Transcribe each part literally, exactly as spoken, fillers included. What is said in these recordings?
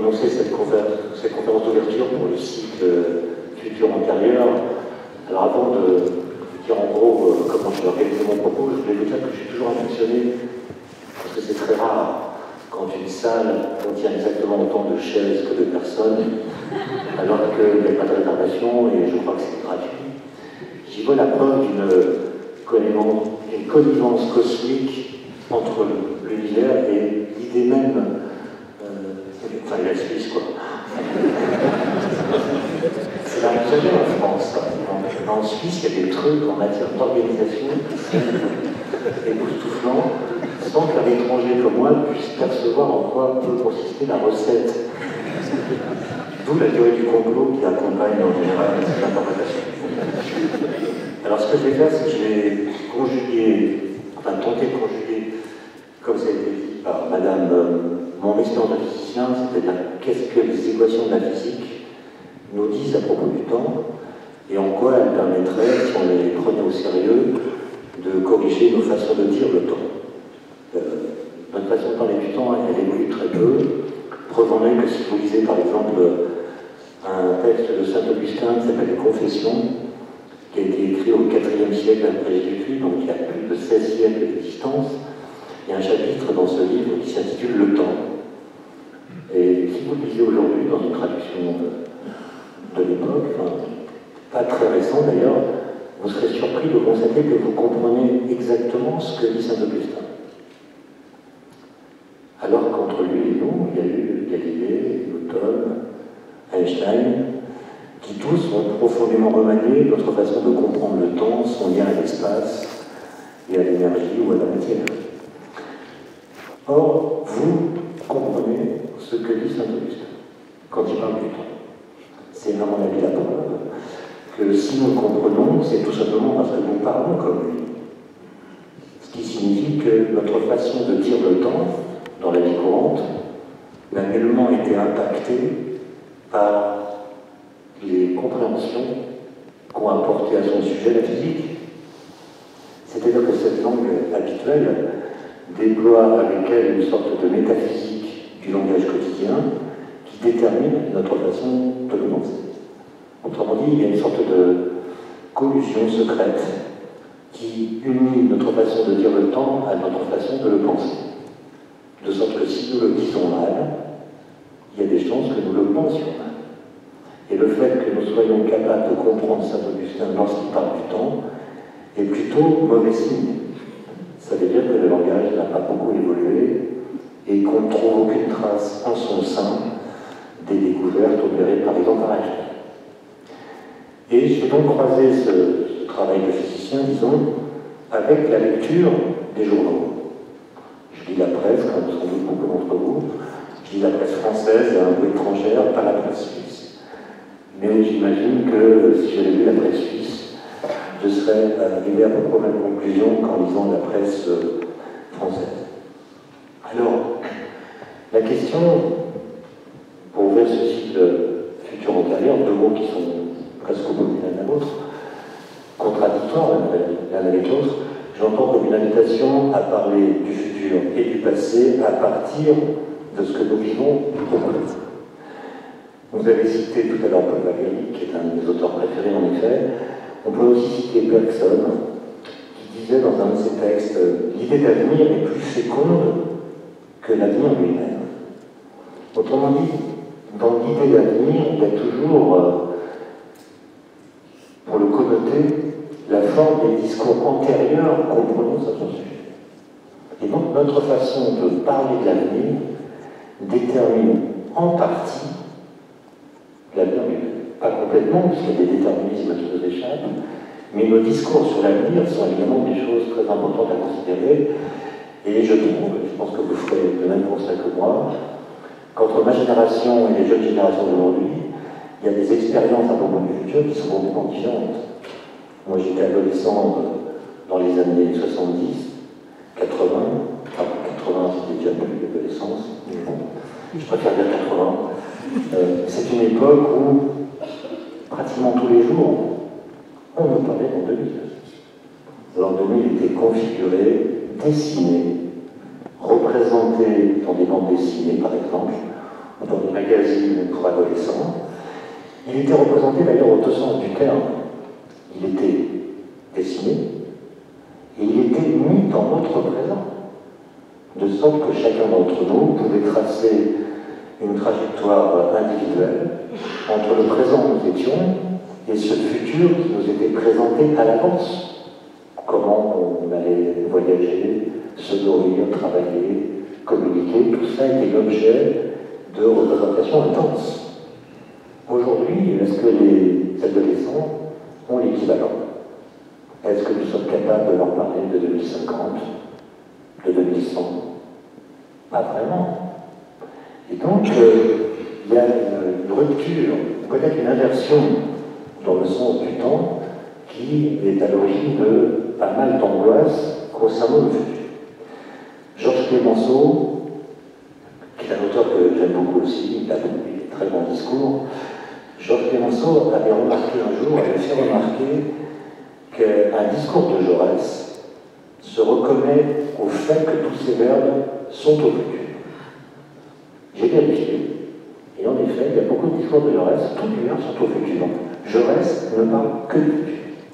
annoncé cette, conférence, cette conférence d'ouverture pour le cycle Futur antérieur. Alors avant de dire en gros euh, comment je vais organiser mon propos, je voulais vous dire que je suis toujours impressionné, parce que c'est très rare quand une salle contient exactement autant de chaises que de personnes, alors qu'il n'y a pas de réservation et je crois que c'est gratuit. J'y vois la preuve d'une connivence cosmique entre l'univers et l'idée même, euh, enfin la Suisse quoi. C'est la réalité en France. En, en Suisse, il y a des trucs en matière d'organisation qui sont époustouflants, sans qu'un étranger comme moi puisse percevoir en quoi peut consister la recette. D'où la théorie du complot qui accompagne en général cette interprétation. Alors ce que je vais faire, c'est que je vais conjuguer, enfin tenter de conjuguer, comme ça a été dit par Madame, euh, mon expérience de physicien, c'est-à-dire qu'est-ce que les équations de la physique nous disent à propos du temps, et en quoi elles permettraient, si on les prenait au sérieux, de corriger nos façons de dire le temps. Euh, notre façon de parler du temps, elle évolue très peu. Preuve en est que si vous lisez par exemple un texte de Saint-Augustin qui s'appelle Les Confessions, qui a été écrit au quatrième siècle après Jésus-Christ, donc il y a plus de seize siècles d'existence, il y a un chapitre dans ce livre qui s'intitule Le temps. Et si vous le lisez aujourd'hui dans une traduction de, de l'époque, enfin, pas très récent d'ailleurs, vous serez surpris de constater que vous comprenez exactement ce que dit Saint-Augustin. Alors qu'entre lui et nous, il y a eu Galilée, Newton, Einstein, qui tous ont profondément remanié notre façon de comprendre le temps, son lien à l'espace et à l'énergie ou à la matière. Or, vous comprenez ce que dit Saint-Augustin quand il parle du temps. C'est à mon avis la preuve que si nous le comprenons, c'est tout simplement parce que nous parlons comme lui. Ce qui signifie que notre façon de dire le temps dans la vie courante n'a nullement été impactée par les compréhensions qu'ont apporté à son sujet la physique. C'est-à-dire que cette langue habituelle déploie avec elle une sorte de métaphysique du langage quotidien qui détermine notre façon de le penser. Autrement dit, il y a une sorte de collusion secrète qui unit notre façon de dire le temps à notre façon de le penser. De sorte que si nous le disons mal, il y a des chances que nous le pensions mal. Et le fait que nous soyons capables de comprendre Saint-Augustin lorsqu'il parle du temps est plutôt mauvais signe. Ça veut dire que le langage n'a pas beaucoup évolué et qu'on ne trouve aucune trace en son sein des découvertes opérées par exemple par Einstein. Et je vais donc croiser ce, ce travail de physicien, disons, avec la lecture des journaux. Je lis la presse, comme sans doute beaucoup d'entre vous. Je lis la presse française et un peu étrangère, pas la presse suisse. Mais j'imagine que si j'avais lu la presse suisse, je serais arrivé à peu près aux mêmes conclusions qu'en lisant la presse française. Alors, la question, pour ouvrir ce cycle futur antérieur, deux mots qui sont presque opposés l'un à l'autre, contradictoires l'un avec l'autre, j'entends comme une invitation à parler du futur et du passé à partir de ce que nous vivons aujourd'hui. Vous avez cité tout à l'heure Paul Valéry, qui est un de mes auteurs préférés en effet. On peut aussi citer Bergson, qui disait dans un de ses textes « L'idée d'avenir est plus féconde que l'avenir lui-même ». Autrement dit, dans l'idée d'avenir, il y a toujours, euh, pour le connoter, la forme des discours antérieurs qu'on prononce à son sujet. Et donc notre façon de parler de l'avenir détermine en partie l'avenir lui-même. Pas complètement, puisqu'il y a des déterminismes qui nous échappent, mais nos discours sur l'avenir sont évidemment des choses très importantes à considérer, et je trouve, je pense que vous ferez le même constat que moi, qu'entre ma génération et les jeunes générations d'aujourd'hui, il y a des expériences à propos du futur qui sont complètement différentes. Moi j'étais adolescent dans les années soixante-dix, quatre-vingts, enfin quatre-vingts c'était déjà plus l'adolescence, mais bon, je préfère dire quatre-vingts. Euh, c'est une époque où, pratiquement tous les jours, on nous parlait d'an deux mille. L'an deux mille était configuré, dessiné, représenté dans des bandes dessinées, par exemple. On peut magazine pour adolescents. Il était représenté d'ailleurs au deux sens du terme. Il était dessiné et il était mis dans notre présent, de sorte que chacun d'entre nous pouvait tracer une trajectoire individuelle entre le présent où nous étions et ce futur qui nous était présenté à l'avance. Comment on allait voyager, se nourrir, travailler, communiquer, tout ça était l'objet de représentations intenses. Aujourd'hui, est-ce que les adolescents ont l'équivalent? Est-ce que nous sommes capables de leur parler de deux mille cinquante, de deux mille cent? Pas vraiment. Et donc, euh, il y a une, une rupture, peut-être une inversion dans le sens du temps qui est à l'origine de pas mal d'angoisse concernant le futur. Georges Clemenceau, qui est un auteur que j'aime beaucoup aussi, il a des très bons discours. Georges Clemenceau avait remarqué un jour, avait fait remarquer qu'un discours de Jaurès se reconnaît au fait que tous ces verbes sont au futur. J'ai vérifié, et en effet, il y a beaucoup de discours de Jaurès, tous les verbes sont au futur. Jaurès ne parle que du futur.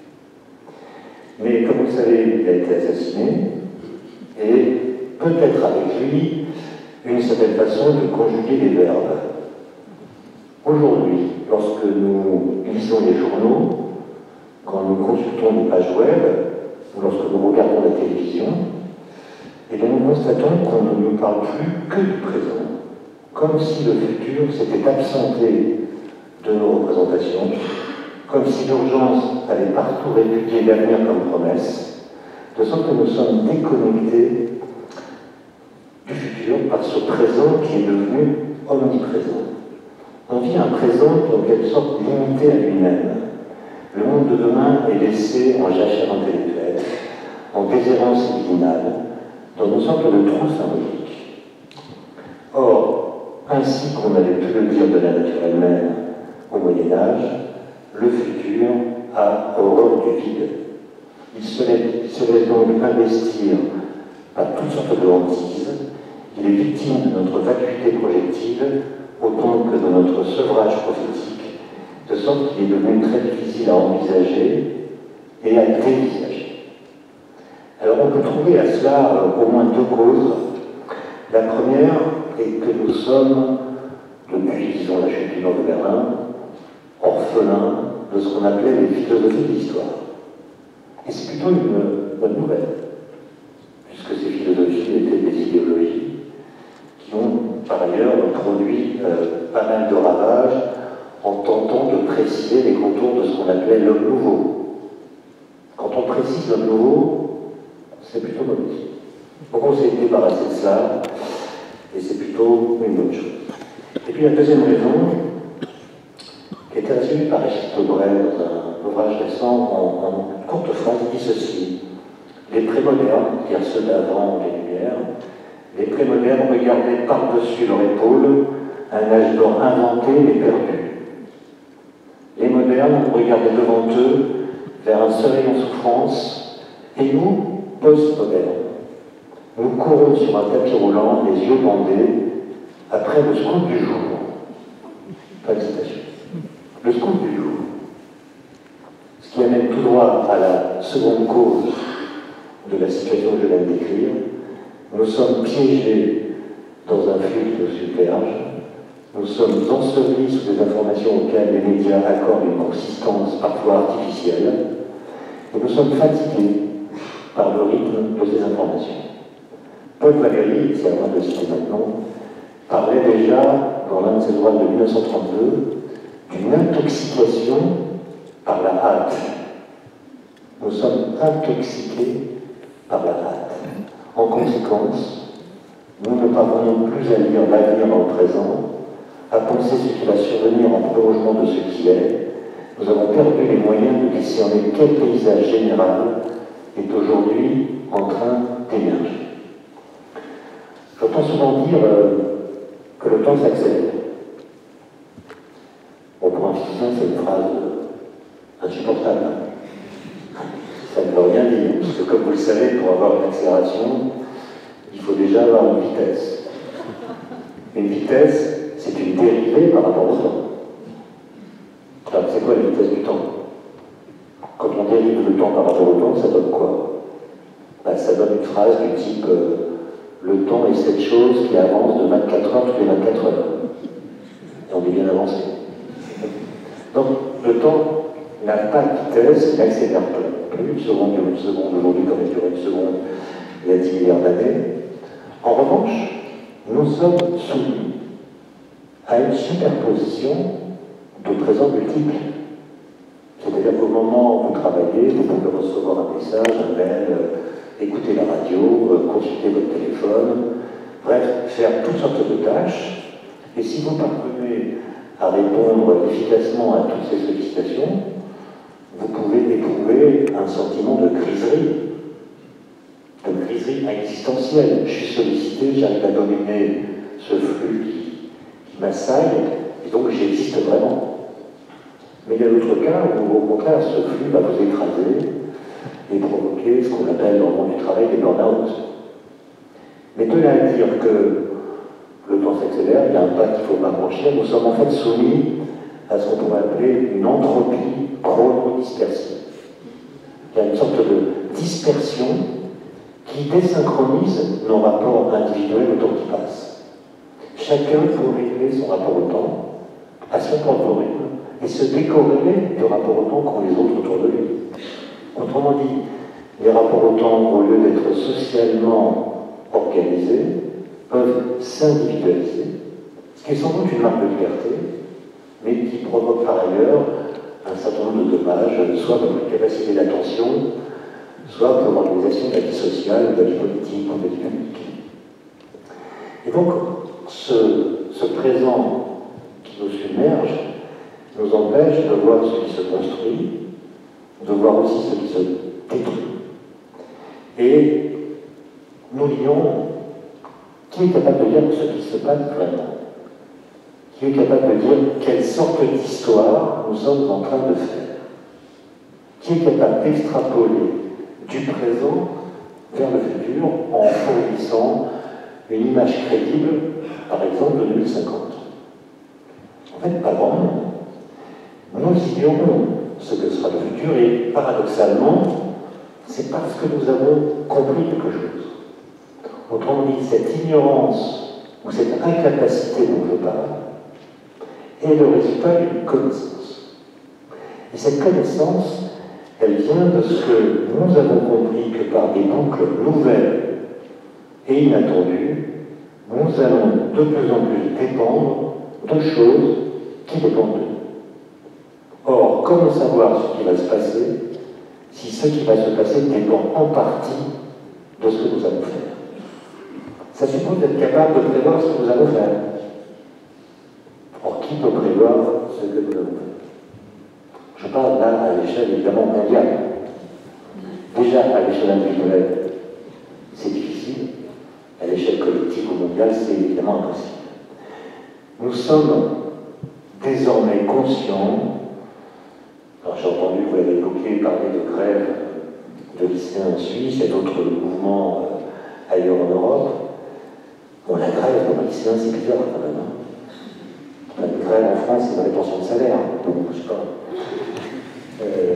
Mais comme vous le savez, il a été assassiné, et peut-être avec lui une certaine façon de conjuguer les verbes. Aujourd'hui, lorsque nous lisons les journaux, quand nous consultons des pages web, ou lorsque nous regardons la télévision, et bien nous constatons qu'on ne nous parle plus que du présent, comme si le futur s'était absenté de nos représentations, comme si l'urgence allait partout répudier l'avenir comme promesse, de sorte que nous sommes déconnectés du futur par ce présent qui est devenu omniprésent. On vit un présent en quelque sorte limité à lui-même. Le monde de demain est laissé en jachère intellectuelle, en déshérence libidinale, dans une sorte de trou symbolique. Or, ainsi qu'on avait pu le dire de la nature elle-même au Moyen-Âge, le futur a horreur du vide. Il se laisse donc investir par toutes sortes de hantises. Il est victime de notre vacuité projective autant que de notre sevrage prophétique, de sorte qu'il est devenu très difficile à envisager et à dévisager. Alors on peut trouver à cela euh, au moins deux causes. La première est que nous sommes, depuis, disons, la chute du mur de Berlin, orphelins de ce qu'on appelait les philosophies de l'histoire. Et c'est plutôt une bonne nouvelle, puisque ces philosophies étaient des idéologies qui ont par ailleurs produit euh, pas mal de ravages en tentant de préciser les contours de ce qu'on appelait l'homme nouveau. Quand on précise l'homme nouveau, c'est plutôt mauvais. Donc on s'est débarrassé de ça, et c'est plutôt une bonne chose. Et puis la deuxième raison, qui a été résumée par Régis Debray dans un ouvrage récent en, en courte phrase, dit ceci: les prémodernes, c'est-à-dire ceux d'avant les Lumières, les prémodernes regardaient par-dessus leur épaule un âge d'or inventé mais perdu. Les modernes regardaient devant eux vers un soleil en souffrance, et nous, post-modernes, nous courons sur un tapis roulant, les yeux bandés, après le scoop du jour. Pas de citation. Le scoop du jour. Ce qui amène tout droit à la seconde cause de la situation que je viens de décrire. Nous sommes piégés dans un flux de submerge. Nous sommes ensevelis sous des informations auxquelles les médias accordent une consistance parfois artificielle. Et nous sommes fatigués par le rythme de ces informations. Paul Valéry, c'est à moi de le citer maintenant, parlait déjà, dans l'un de ses ouvrages de mille neuf cent trente-deux, d'une intoxication par la hâte. Nous sommes intoxiqués par la hâte. En conséquence, nous ne parvenons plus à lire l'avenir dans le présent, à penser ce qui va survenir en prolongement de ce qui est. Nous avons perdu les moyens de discerner quel paysage général est aujourd'hui en train d'émerger. J'entends souvent dire euh, que le temps s'accélère. Bon, pour un physicien, c'est une phrase euh, insupportable. Ça ne veut rien dire, parce que comme vous le savez, pour avoir une accélération, il faut déjà avoir une vitesse. Une vitesse, c'est une dérive. élevé par rapport au temps. Alors, c'est quoi la vitesse du temps? Quand on dérive le temps par rapport au temps, ça donne quoi? Ben, ça donne une phrase du type euh, le temps est cette chose qui avance de vingt-quatre heures toutes les vingt-quatre heures. Et on est bien avancé. Donc, le temps n'a pas de vitesse, il n'accélère pas. Plus une seconde dure une seconde, aujourd'hui comme il dure une seconde il y a dix milliards d'années. En revanche, nous sommes soumis à une superposition de présents multiples. C'est-à-dire qu'au moment où vous travaillez, vous pouvez recevoir un message, un mail, euh, écouter la radio, euh, consulter votre téléphone, bref, faire toutes sortes de tâches. Et si vous parvenez à répondre efficacement à toutes ces sollicitations, vous pouvez éprouver un sentiment de griserie, de griserie existentielle. Je suis sollicité, j'arrive à dominer ce flux qui, qui m'assaille, et donc j'existe vraiment. Mais il y a d'autres cas où, au contraire, ce flux va vous écraser et provoquer ce qu'on appelle dans le monde du travail des burn-out. Mais de là à dire que le temps s'accélère, il y a un pas qu'il ne faut pas franchir, nous sommes en fait soumis à ce qu'on pourrait appeler une entropie chrono-dispersive. Il y a une sorte de dispersion qui désynchronise nos rapports individuels au temps qui passe. Chacun peut régler son rapport au temps à son propre rythme et se décorréler du rapport au temps qu'ont les autres autour de lui. Autrement dit, les rapports au temps, au lieu d'être socialement organisés, peuvent s'individualiser, ce qui est sans doute une marque de liberté, mais qui provoque par ailleurs un certain nombre de dommages, soit pour une capacité d'attention, soit pour l'organisation de la vie sociale, de la vie politique, de la vie publique. Et donc, ce, ce présent qui nous submerge nous empêche de voir ce qui se construit, de voir aussi ce qui se détruit. Et nous lions qui est capable de dire ce qui se passe vraiment, qui est capable de dire quelle sorte d'histoire nous sommes en train de faire, qui est capable d'extrapoler du présent vers le futur en fournissant une image crédible, par exemple, de deux mille cinquante. En fait, pas grand monde. Nous ignorons ce que sera le futur et, paradoxalement, c'est parce que nous avons compris quelque chose. Autrement dit, cette ignorance ou cette incapacité dont je parle est le résultat d'une connaissance. Et cette connaissance, elle vient de ce que nous avons compris que par des boucles nouvelles et inattendues, nous allons de plus en plus dépendre de choses qui dépendent de nous. Or, comment savoir ce qui va se passer si ce qui va se passer dépend en partie de ce que nous allons faire? Ça suppose d'être capable de prévoir ce que nous allons faire. Or, qui peut prévoir ce que nous allons faire? Je parle là à l'échelle évidemment mondiale. Déjà, à l'échelle individuelle, c'est difficile. À l'échelle collective ou mondiale, c'est évidemment impossible. Nous sommes désormais conscients. Alors, j'ai entendu, vous l'avez évoqué, parler de grève de lycéens en Suisse et d'autres mouvements euh, ailleurs en Europe. Bon, la grève pour un lycéen, c'est bizarre quand même. Hein. La grève en France, c'est une rétention de salaire. Donc, je sais pas. Euh,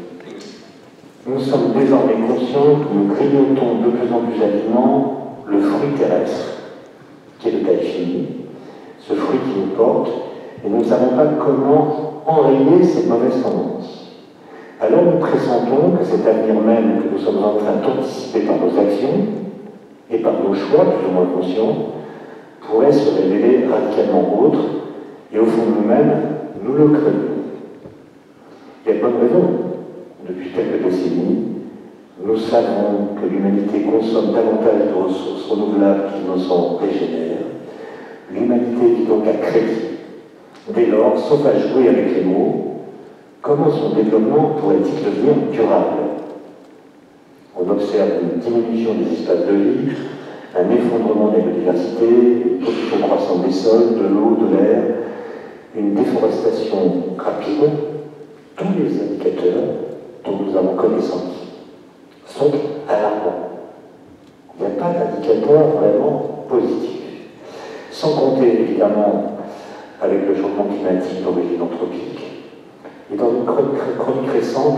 nous sommes désormais conscients que nous grignotons de plus en plus avidement le fruit terrestre, qui est le caïphie, ce fruit qui nous porte, et nous ne savons pas comment enrayer ces mauvaises tendances. Alors nous pressentons que cet avenir même que nous sommes en train d'anticiper par nos actions et par nos choix plus ou moins conscients pourrait se révéler radicalement autre, et au fond de nous-mêmes, nous le craignons. Il y a de bonnes raisons. Depuis quelques décennies, nous savons que l'humanité consomme davantage de ressources renouvelables qu'il ne s'en régénère. L'humanité vit donc à crédit. Dès lors, sauf à jouer avec les mots, comment son développement pourrait-il devenir durable? On observe une diminution des espaces de vie, un effondrement de la biodiversité, une pollution croissante des sols, de l'eau, de l'air, une déforestation rapide. Tous les indicateurs dont nous avons connaissance sont alarmants. Il n'y a pas d'indicateur vraiment positif. Sans compter évidemment avec avec le changement climatique d'origine anthropique. Et dans une chronique, chronique récente,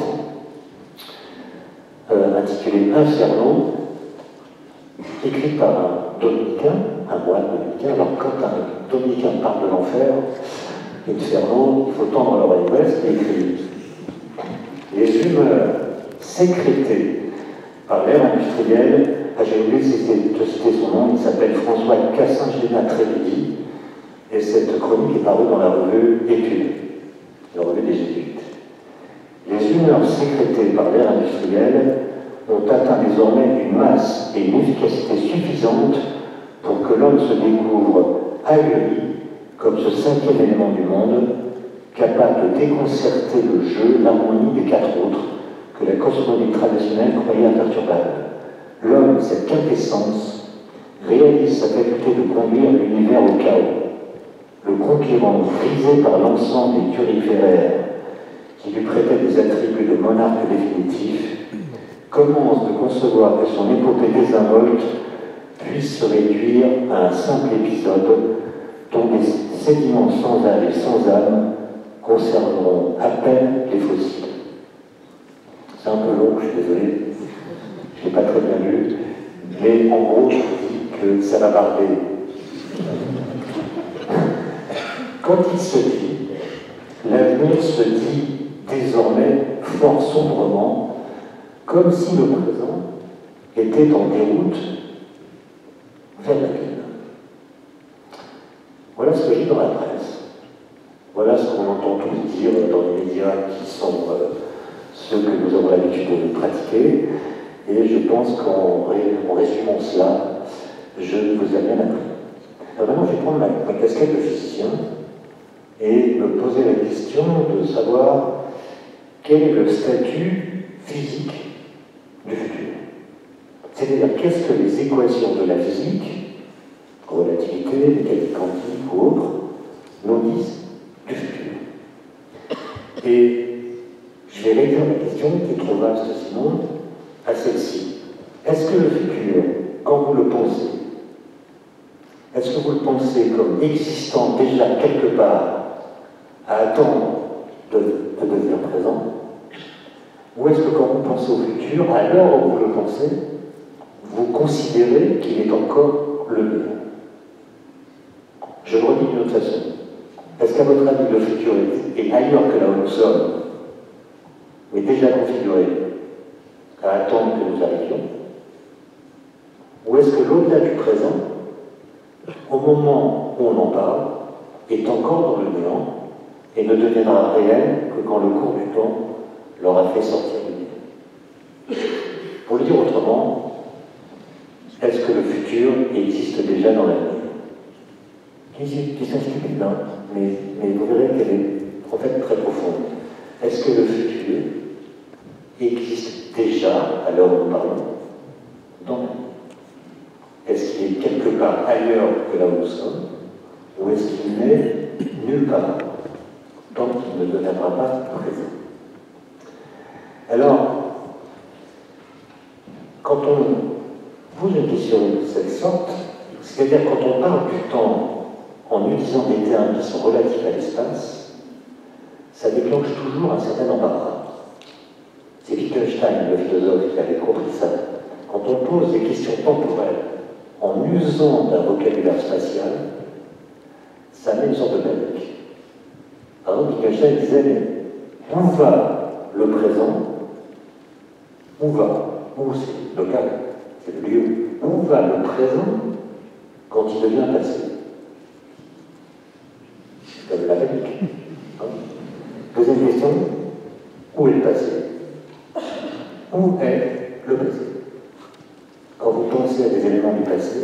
euh, intitulée Inferno, écrite par un dominicain, un moine dominicain. Alors quand un dominicain parle de l'enfer, Inferno, il faut tendre l'oreille ouest et écrire. Les humeurs sécrétées par l'ère industrielle, ah, j'ai oublié de citer, de citer son nom, il s'appelle François Cassin-Géna Trévidy, et cette chronique est parue dans la revue Études, la revue des Jésuites. Les humeurs sécrétées par l'ère industrielle ont atteint désormais une masse et une efficacité suffisante pour que l'homme se découvre ahuri comme ce cinquième élément du monde, capable de déconcerter le jeu, l'harmonie des quatre autres que la cosmogonie traditionnelle croyait imperturbable. L'homme, cette quintessence, réalise sa faculté de conduire l'univers au chaos. Le conquérant, brisé par l'ensemble des turiféraires qui lui prêtaient des attributs de monarque définitif, commence de concevoir que son épopée désinvolte puisse se réduire à un simple épisode dont des sédiments sans âme et sans âme conserveront à peine les fossiles. C'est un peu long, je suis désolé, je n'ai pas très bien lu, mais en gros, je vous dis que ça va parler. Quand il se dit, l'avenir se dit désormais fort sombrement, comme si le présent était en déroute vers l'avenir. Voilà ce que j'ai dans la presse. Voilà ce qu'on entend tous dire dans les médias qui sont euh, ceux que nous avons l'habitude de pratiquer. Et je pense qu'en en résumant cela, je vous ai bien appris. Alors maintenant, je vais prendre ma, ma casquette de physicien et me poser la question de savoir quel est le statut physique du futur. C'est-à-dire, qu'est-ce que les équations de la physique, relativité, mécanique quantique ou autre, nous disent du futur. Et je vais réduire la question, qui est trop vaste sinon, à celle-ci. Est-ce que le futur, quand vous le pensez, est-ce que vous le pensez comme existant déjà quelque part, à attendre de, de devenir présent, ou est-ce que quand vous pensez au futur, à l'heure où vous le pensez, vous considérez qu'il est encore le mieux? Je le redis d'une autre façon. Est-ce qu'à votre avis, le futur est, est ailleurs que là où nous sommes, mais déjà configuré à attendre que nous arrivions? Ou est-ce que l'au-delà du présent, au moment où on en parle, est encore dans le néant et ne deviendra réel que quand le cours du temps l'aura fait sortir du néant? Pour le dire autrement, est-ce que le futur existe déjà dans l'avenir? Question stupide, hein, mais, mais vous verrez qu'elle est en fait très profonde. Est-ce que le futur existe déjà, à l'heure où nous parlons, dans l'avenir? Est-ce qu'il est quelque part ailleurs que là où nous sommes, ou est-ce qu'il n'est nulle part, tant qu'il ne deviendra pas présent? Alors, quand on pose une question de cette sorte, c'est-à-dire quand on parle du temps en utilisant des termes qui sont relatifs à l'espace, ça déclenche toujours un certain embarras. C'est Wittgenstein, le philosophe, qui avait compris ça. Quand on pose des questions temporelles en usant d'un vocabulaire spatial, ça met une sorte de panique. Par exemple, Wittgenstein disait, mais où va le présent? Où va? Où c'est local? C'est le lieu. Où va le présent quand il devient passé? C'est comme la panique. Hein? Deuxième question, où est le passé? Où est le passé? Quand vous pensez à des éléments du passé,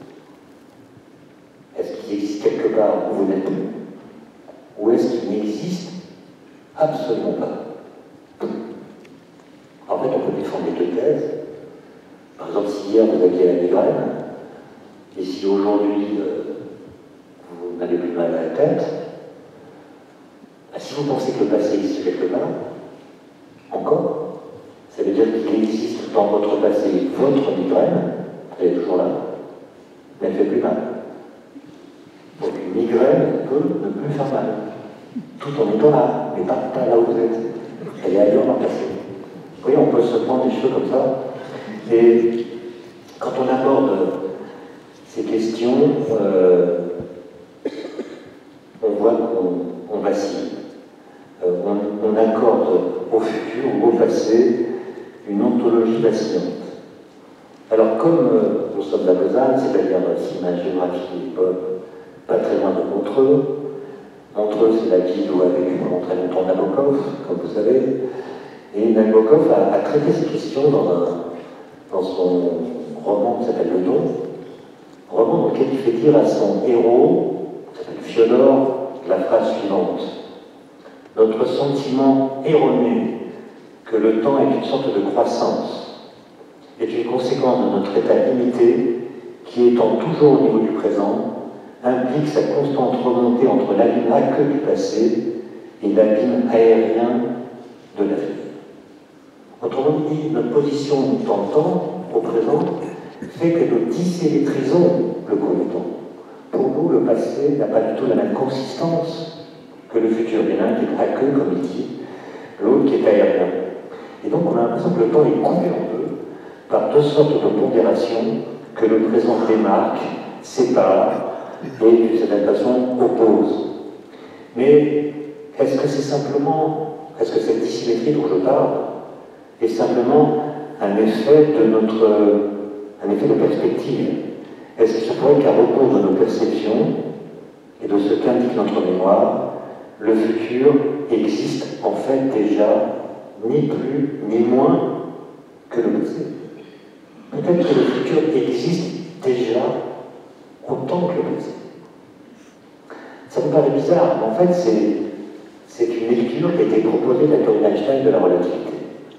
est-ce qu'ils existent quelque part où vous n'êtes plus? Ou est-ce qu'ils n'existent absolument pas? En fait, on peut défendre les deux thèses. Par exemple, si hier vous aviez la migraine, et si aujourd'hui euh, vous n'avez plus mal à la tête, bah, si vous pensez que le passé existe quelque part, encore, ça veut dire qu'il existe dans votre passé votre migraine, elle est toujours là, mais elle ne fait plus mal. Donc une migraine peut ne plus faire mal, tout en étant là, mais pas, pas là où vous êtes. Elle est ailleurs dans le passé. Vous voyez, on peut se prendre les cheveux comme ça. Et quand on aborde ces questions, euh, on voit qu'on vacille. Euh, on, on accorde au futur ou au passé une ontologie vacillante. Alors, comme euh, nous sommes à Lausanne, c'est-à-dire si ma géographie est bonne, pas très loin de Montreux, Montreux, c'est la ville où a vécu pendant très longtemps Nabokov, comme vous savez, et Nabokov a, a traité ces questions dans, un, dans son roman qui s'appelle Le Don, roman dans lequel il fait dire à son héros, qui s'appelle Fiodor, la phrase suivante. Notre sentiment erroné que le temps est une sorte de croissance est une conséquence de notre état limité qui, étant toujours au niveau du présent, implique sa constante remontée entre l'abîme aqueux du passé et l'abîme aérien de l'avenir. Autrement dit, notre position dans le temps, au présent, fait que nous dissémétrisons le cours du temps. Pour nous, le passé n'a pas du tout la même consistance que le futur. Il y en a un qui est aqueux, comme il dit, l'autre qui est aérien. Et donc, on a l'impression que le temps est coupé en deux par deux sortes de pondérations que le présent démarque, sépare et, d'une certaine façon, oppose. Mais est-ce que c'est simplement, est-ce que cette dissymétrie dont je parle est simplement un effet de notre, un effet de perspective? Est-ce qu'il se pourrait qu'à rebours de nos perceptions et de ce qu'indique notre mémoire, le futur existe en fait déjà ni plus ni moins que le passé? Peut-être que le futur existe déjà autant que le passé. Ça me paraît bizarre, mais en fait c'est une lecture qui a été proposée de la théorie d'Einstein de la relativité.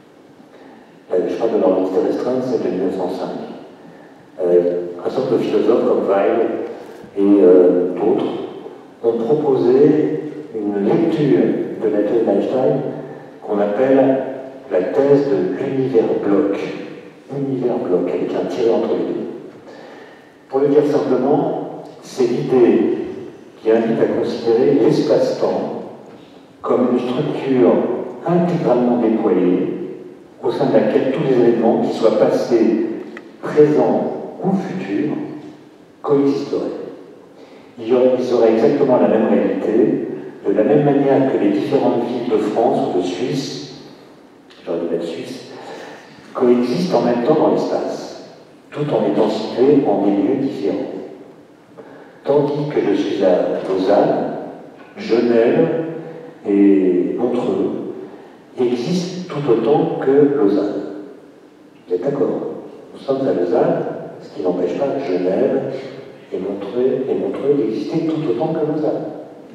Je crois que la relativité restreinte, c'est de mille neuf cent cinq. Euh, un certain nombre de philosophes comme Weil et euh, d'autres ont proposé une lecture de la théorie d'Einstein qu'on appelle la thèse de l'univers bloc. Univers bloc, avec un tiret entre les deux. Pour le dire simplement, c'est l'idée qui invite à considérer l'espace-temps comme une structure intégralement déployée au sein de laquelle tous les événements, qu'ils soient passés, présents ou futurs, coexisteraient. Ils auraient exactement la même réalité, de la même manière que les différentes villes de France ou de Suisse, j'aurais dû mettre Suisse, coexistent en même temps dans l'espace, tout en étant situées en des lieux différents. Tandis que je suis à Lausanne, Genève et Montreux existent tout autant que Lausanne. Vous êtes d'accord? Nous sommes à Lausanne, ce qui n'empêche pas Genève et Montreux, et Montreux d'exister tout autant que Lausanne.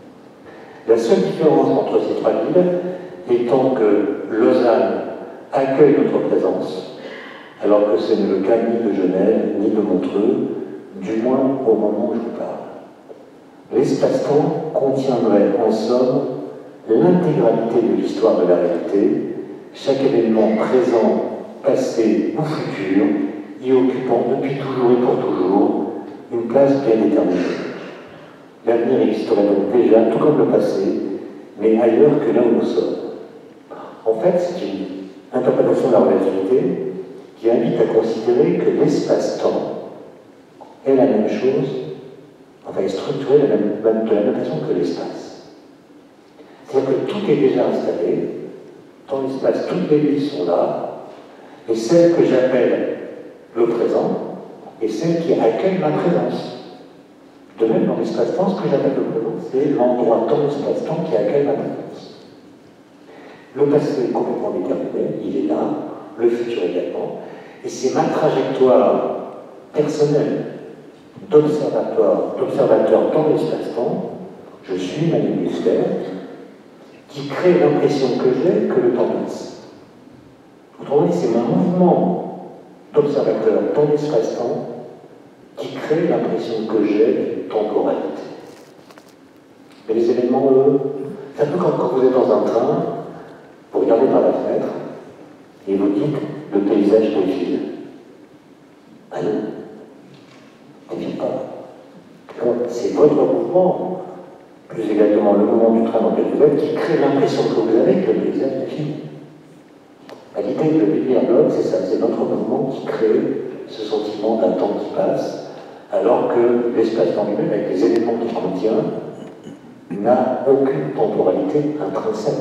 La seule différence entre ces trois villes étant que Lausanne accueille notre présence, alors que ce n'est le cas ni de Genève ni de Montreux, du moins au moment où je vous parle. L'espace-temps contiendrait en somme l'intégralité de l'histoire de la réalité, chaque événement présent, passé ou futur, y occupant depuis toujours et pour toujours une place bien déterminée. L'avenir existerait donc déjà, tout comme le passé, mais ailleurs que là où nous sommes. En fait, c'est une interprétation de la relativité qui invite à considérer que l'espace-temps est la même chose, enfin est structuré de la même, de la même façon que l'espace. C'est-à-dire que tout est déjà installé, dans l'espace, toutes les villes sont là, et celle que j'appelle le présent est celle qui accueille ma présence. De même, dans l'espace-temps, ce que j'appelle le présent, c'est l'endroit dans l'espace-temps qui accueille ma présence. Le passé est complètement déterminé, il est là, le futur également, et c'est ma trajectoire personnelle d'observateur dans l'espace-temps, je suis ma hémisphère, qui crée l'impression que j'ai que le temps passe. Autrement dit, c'est mon mouvement d'observateur dans l'espace-temps qui crée l'impression que j'ai de temporalité. Mais les événements, eux, c'est un peu comme quand vous êtes dans un train, vous regardez par la fenêtre, et vous dites, le paysage défile. Ah non, il ne défile pas. C'est votre mouvement, plus exactement moment du train dans lequel vous êtes qui crée l'impression que vous avez que le paysage est fini. L'idée de Lumière Bloc, c'est ça, c'est notre mouvement qui crée ce sentiment d'un temps qui passe, alors que l'espace en lui-même, avec les éléments qu'il contient, n'a aucune temporalité intrinsèque.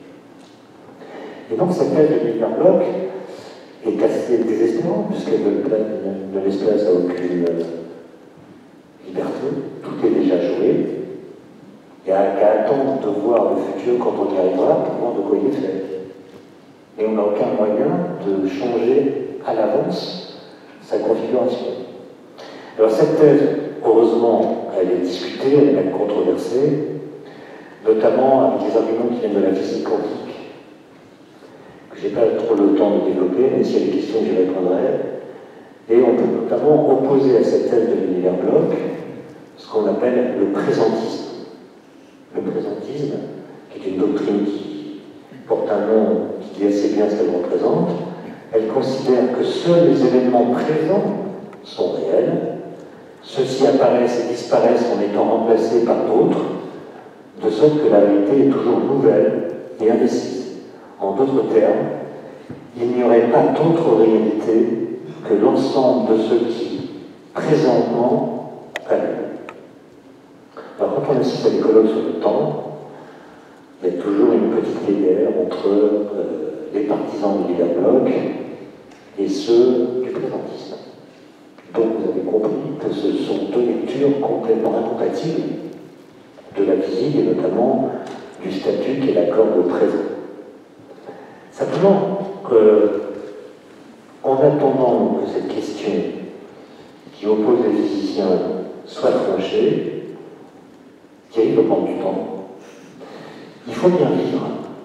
Et donc cette thèse de Lumière Bloc est assez désespérante, puisqu'elle ne, ne laisse place à aucune liberté, tout est déjà joué. Il n'y a qu'à attendre de voir le futur quand on y arrivera pour voir de quoi il est fait. Et on n'a aucun moyen de changer à l'avance sa configuration. Alors cette thèse, heureusement, elle est discutée, elle est même controversée, notamment avec des arguments qui viennent de la physique quantique, que je n'ai pas trop le temps de développer, mais s'il y a des questions, j'y répondrai. Et on peut notamment opposer à cette thèse de l'univers bloc ce qu'on appelle le présentisme. Le présentisme, qui est une doctrine qui porte un nom qui dit assez bien ce qu'elle représente, elle considère que seuls les événements présents sont réels, ceux-ci apparaissent et disparaissent en étant remplacés par d'autres, de sorte que la réalité est toujours nouvelle et indécise. En d'autres termes, il n'y aurait pas d'autre réalité que l'ensemble de ce qui, présentement, apparaît. Alors quand on assiste à des colloques sur le temps, il y a toujours une petite guerre entre euh, les partisans de l'univers bloc et ceux du présentisme. Donc vous avez compris que ce sont deux lectures complètement incompatibles de la physique et notamment du statut qui est l'accord de présent. Simplement que, en attendant que cette question qui oppose les physiciens soit tranchée, qui arrive au prendre du temps, il faut bien vivre.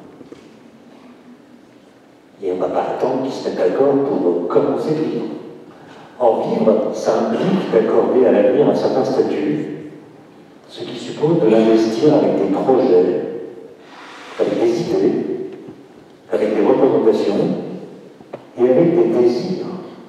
Et on ne va pas attendre qu'ils se mettent d'accord pour commencer de vivre. Or, vivre, ça implique d'accorder à l'avenir un certain statut, ce qui suppose de l'investir avec des projets, avec des idées, avec des représentations et avec des désirs.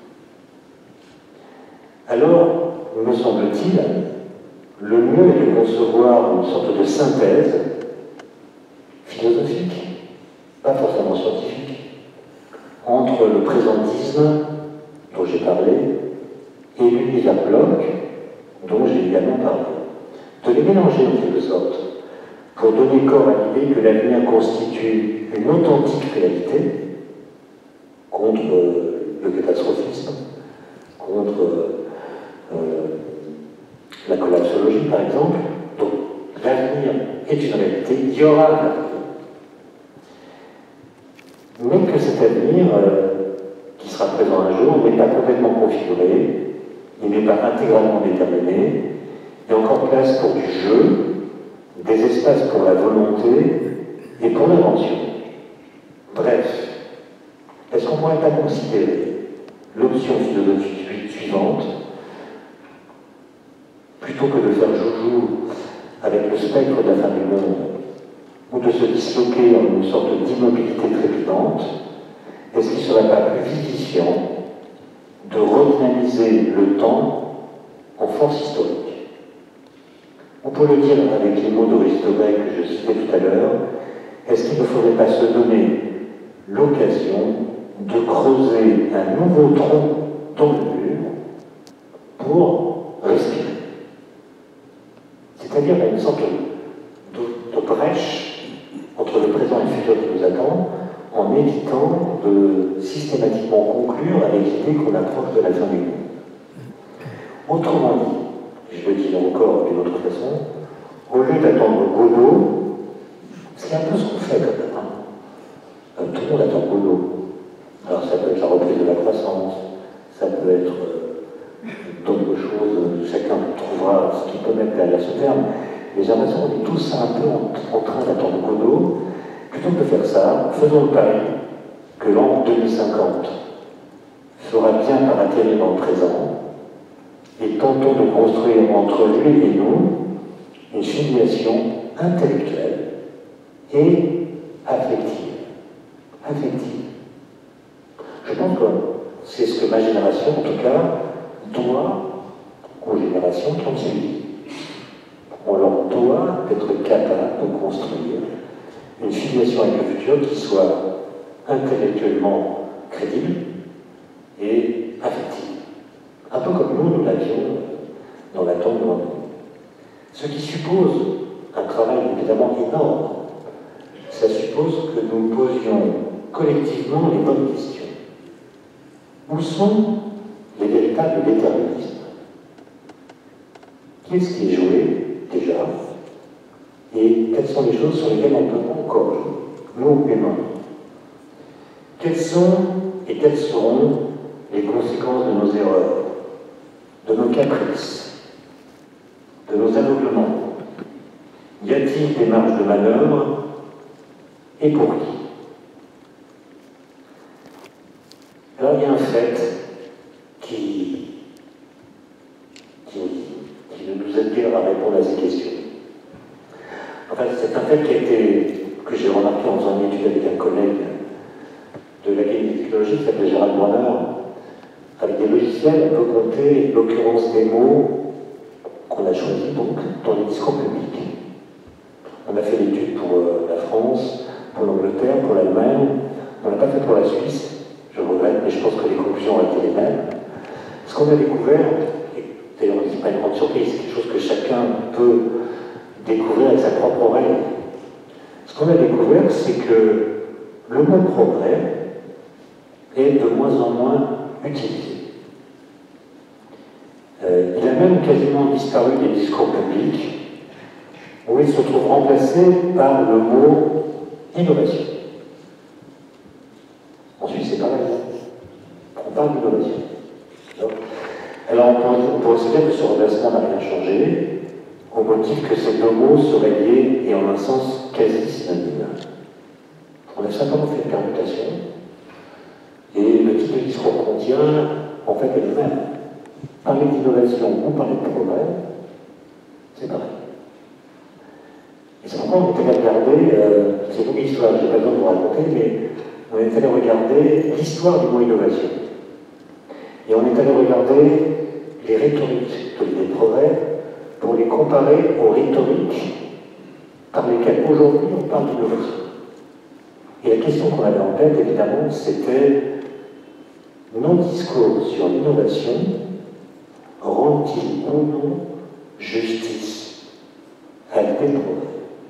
Alors, me semble-t-il, le mieux est de concevoir une sorte de synthèse philosophique, pas forcément scientifique, entre le présentisme dont j'ai parlé et l'univers bloc dont j'ai également parlé. De les mélanger en quelque sorte, pour donner corps à l'idée que l'avenir constitue une authentique réalité contre le catastrophisme, contre euh, la collapsologie par exemple. Donc l'avenir est une réalité, il y aura un avenir. Mais que cet avenir, euh, qui sera présent un jour, n'est pas complètement configuré, il n'est pas intégralement déterminé, il y a encore place pour du jeu, des espaces pour la volonté et pour l'invention. Bref, est-ce qu'on ne pourrait pas considérer l'option philosophique suivante, plutôt que de faire joujou avec le spectre de la fin du monde, ou de se disloquer en une sorte d'immobilité trépidante, est-ce qu'il ne serait pas plus vivifiant de redynamiser le temps en force historique? On peut le dire avec les mots d'Aristote que je citais tout à l'heure, est-ce qu'il ne faudrait pas se donner l'occasion de creuser un nouveau tronc dans le mur pour respirer? C'est-à-dire une sorte de, de brèche entre le présent et le futur qui nous attend, en évitant de systématiquement conclure avec l'idée qu'on approche de la fin du monde. Autrement dit, je le dis encore d'une autre façon, au lieu d'attendre Godot, c'est un peu ce qu'on fait quand même. Hein. Tout le monde attend Godot. Alors ça peut être la reprise de la croissance, ça peut être euh, d'autres choses, chacun trouvera ce qu'il peut mettre derrière ce terme, mais j'ai l'impression qu'on est tous un peu en, en train d'attendre Godot. Plutôt que de faire ça, faisons le pari que l'an deux mille cinquante fera bien par atterrir dans le présent et tentons de construire entre lui et nous une filiation intellectuelle et affective. Affective. Je pense que c'est ce que ma génération, en tout cas, doit aux générations qui ont suivi. on leur doit d'être capable de construire une filiation avec le futur qui soit intellectuellement crédible et affective. Un peu comme nous, nous l'avions dans la tombe de l'ennui. Ce qui suppose un travail évidemment énorme. Ça suppose que nous posions collectivement les bonnes questions. Où sont les véritables déterminismes? Qu'est-ce qui est joué déjà? Et quelles sont les choses sur lesquelles on peut encore jouer, nous humains? Quelles sont et quelles seront les conséquences de nos erreurs, de nos caprices, de nos aveuglements? Y a-t-il des marges de manœuvre et pour qui? Alors il y a un fait qui, qui, qui nous aide bien à répondre à ces questions. Enfin, c'est un fait qui a été, que j'ai remarqué en faisant une étude avec un collègue de l'Académie de technologie qui s'appelle Gérald Bronner. Avec des logiciels, on peut compter l'occurrence des mots qu'on a choisis donc dans les discours publics. On a fait l'étude pour euh, la France, pour l'Angleterre, pour l'Allemagne. On n'a pas fait pour la Suisse. Je regrette, mais je pense que les conclusions ont été les mêmes. Ce qu'on a découvert, et d'ailleurs ce n'est pas une grande surprise, c'est quelque chose que chacun peut découvrir avec sa propre oreille. Ce qu'on a découvert, c'est que le mot progrès est de moins en moins utilisé. Euh, il a même quasiment disparu des discours publics, où il se trouve remplacé par le mot innovation. Ensuite, c'est pareil. On parle d'innovation. Alors, on pourrait se dire que ce remplacement n'a rien changé, au motif que ces deux mots seraient liés et en un sens quasi synonyme. On a simplement fait une permutation, et le type de discours qu'on tient, en fait, est le même. Parler d'innovation ou parler de progrès, c'est pareil. Et c'est pourquoi on est allé regarder, euh, c'est une histoire, je n'ai pas besoin de vous raconter, mais on est allé regarder l'histoire du mot innovation. Et on est allé regarder les rhétoriques de l'idée de progrès pour les comparer aux rhétoriques par lesquelles aujourd'hui on parle d'innovation. Et la question qu'on avait en tête, évidemment, c'était nos discours sur l'innovation rendent-ils ou non justice à l'idée de progrès?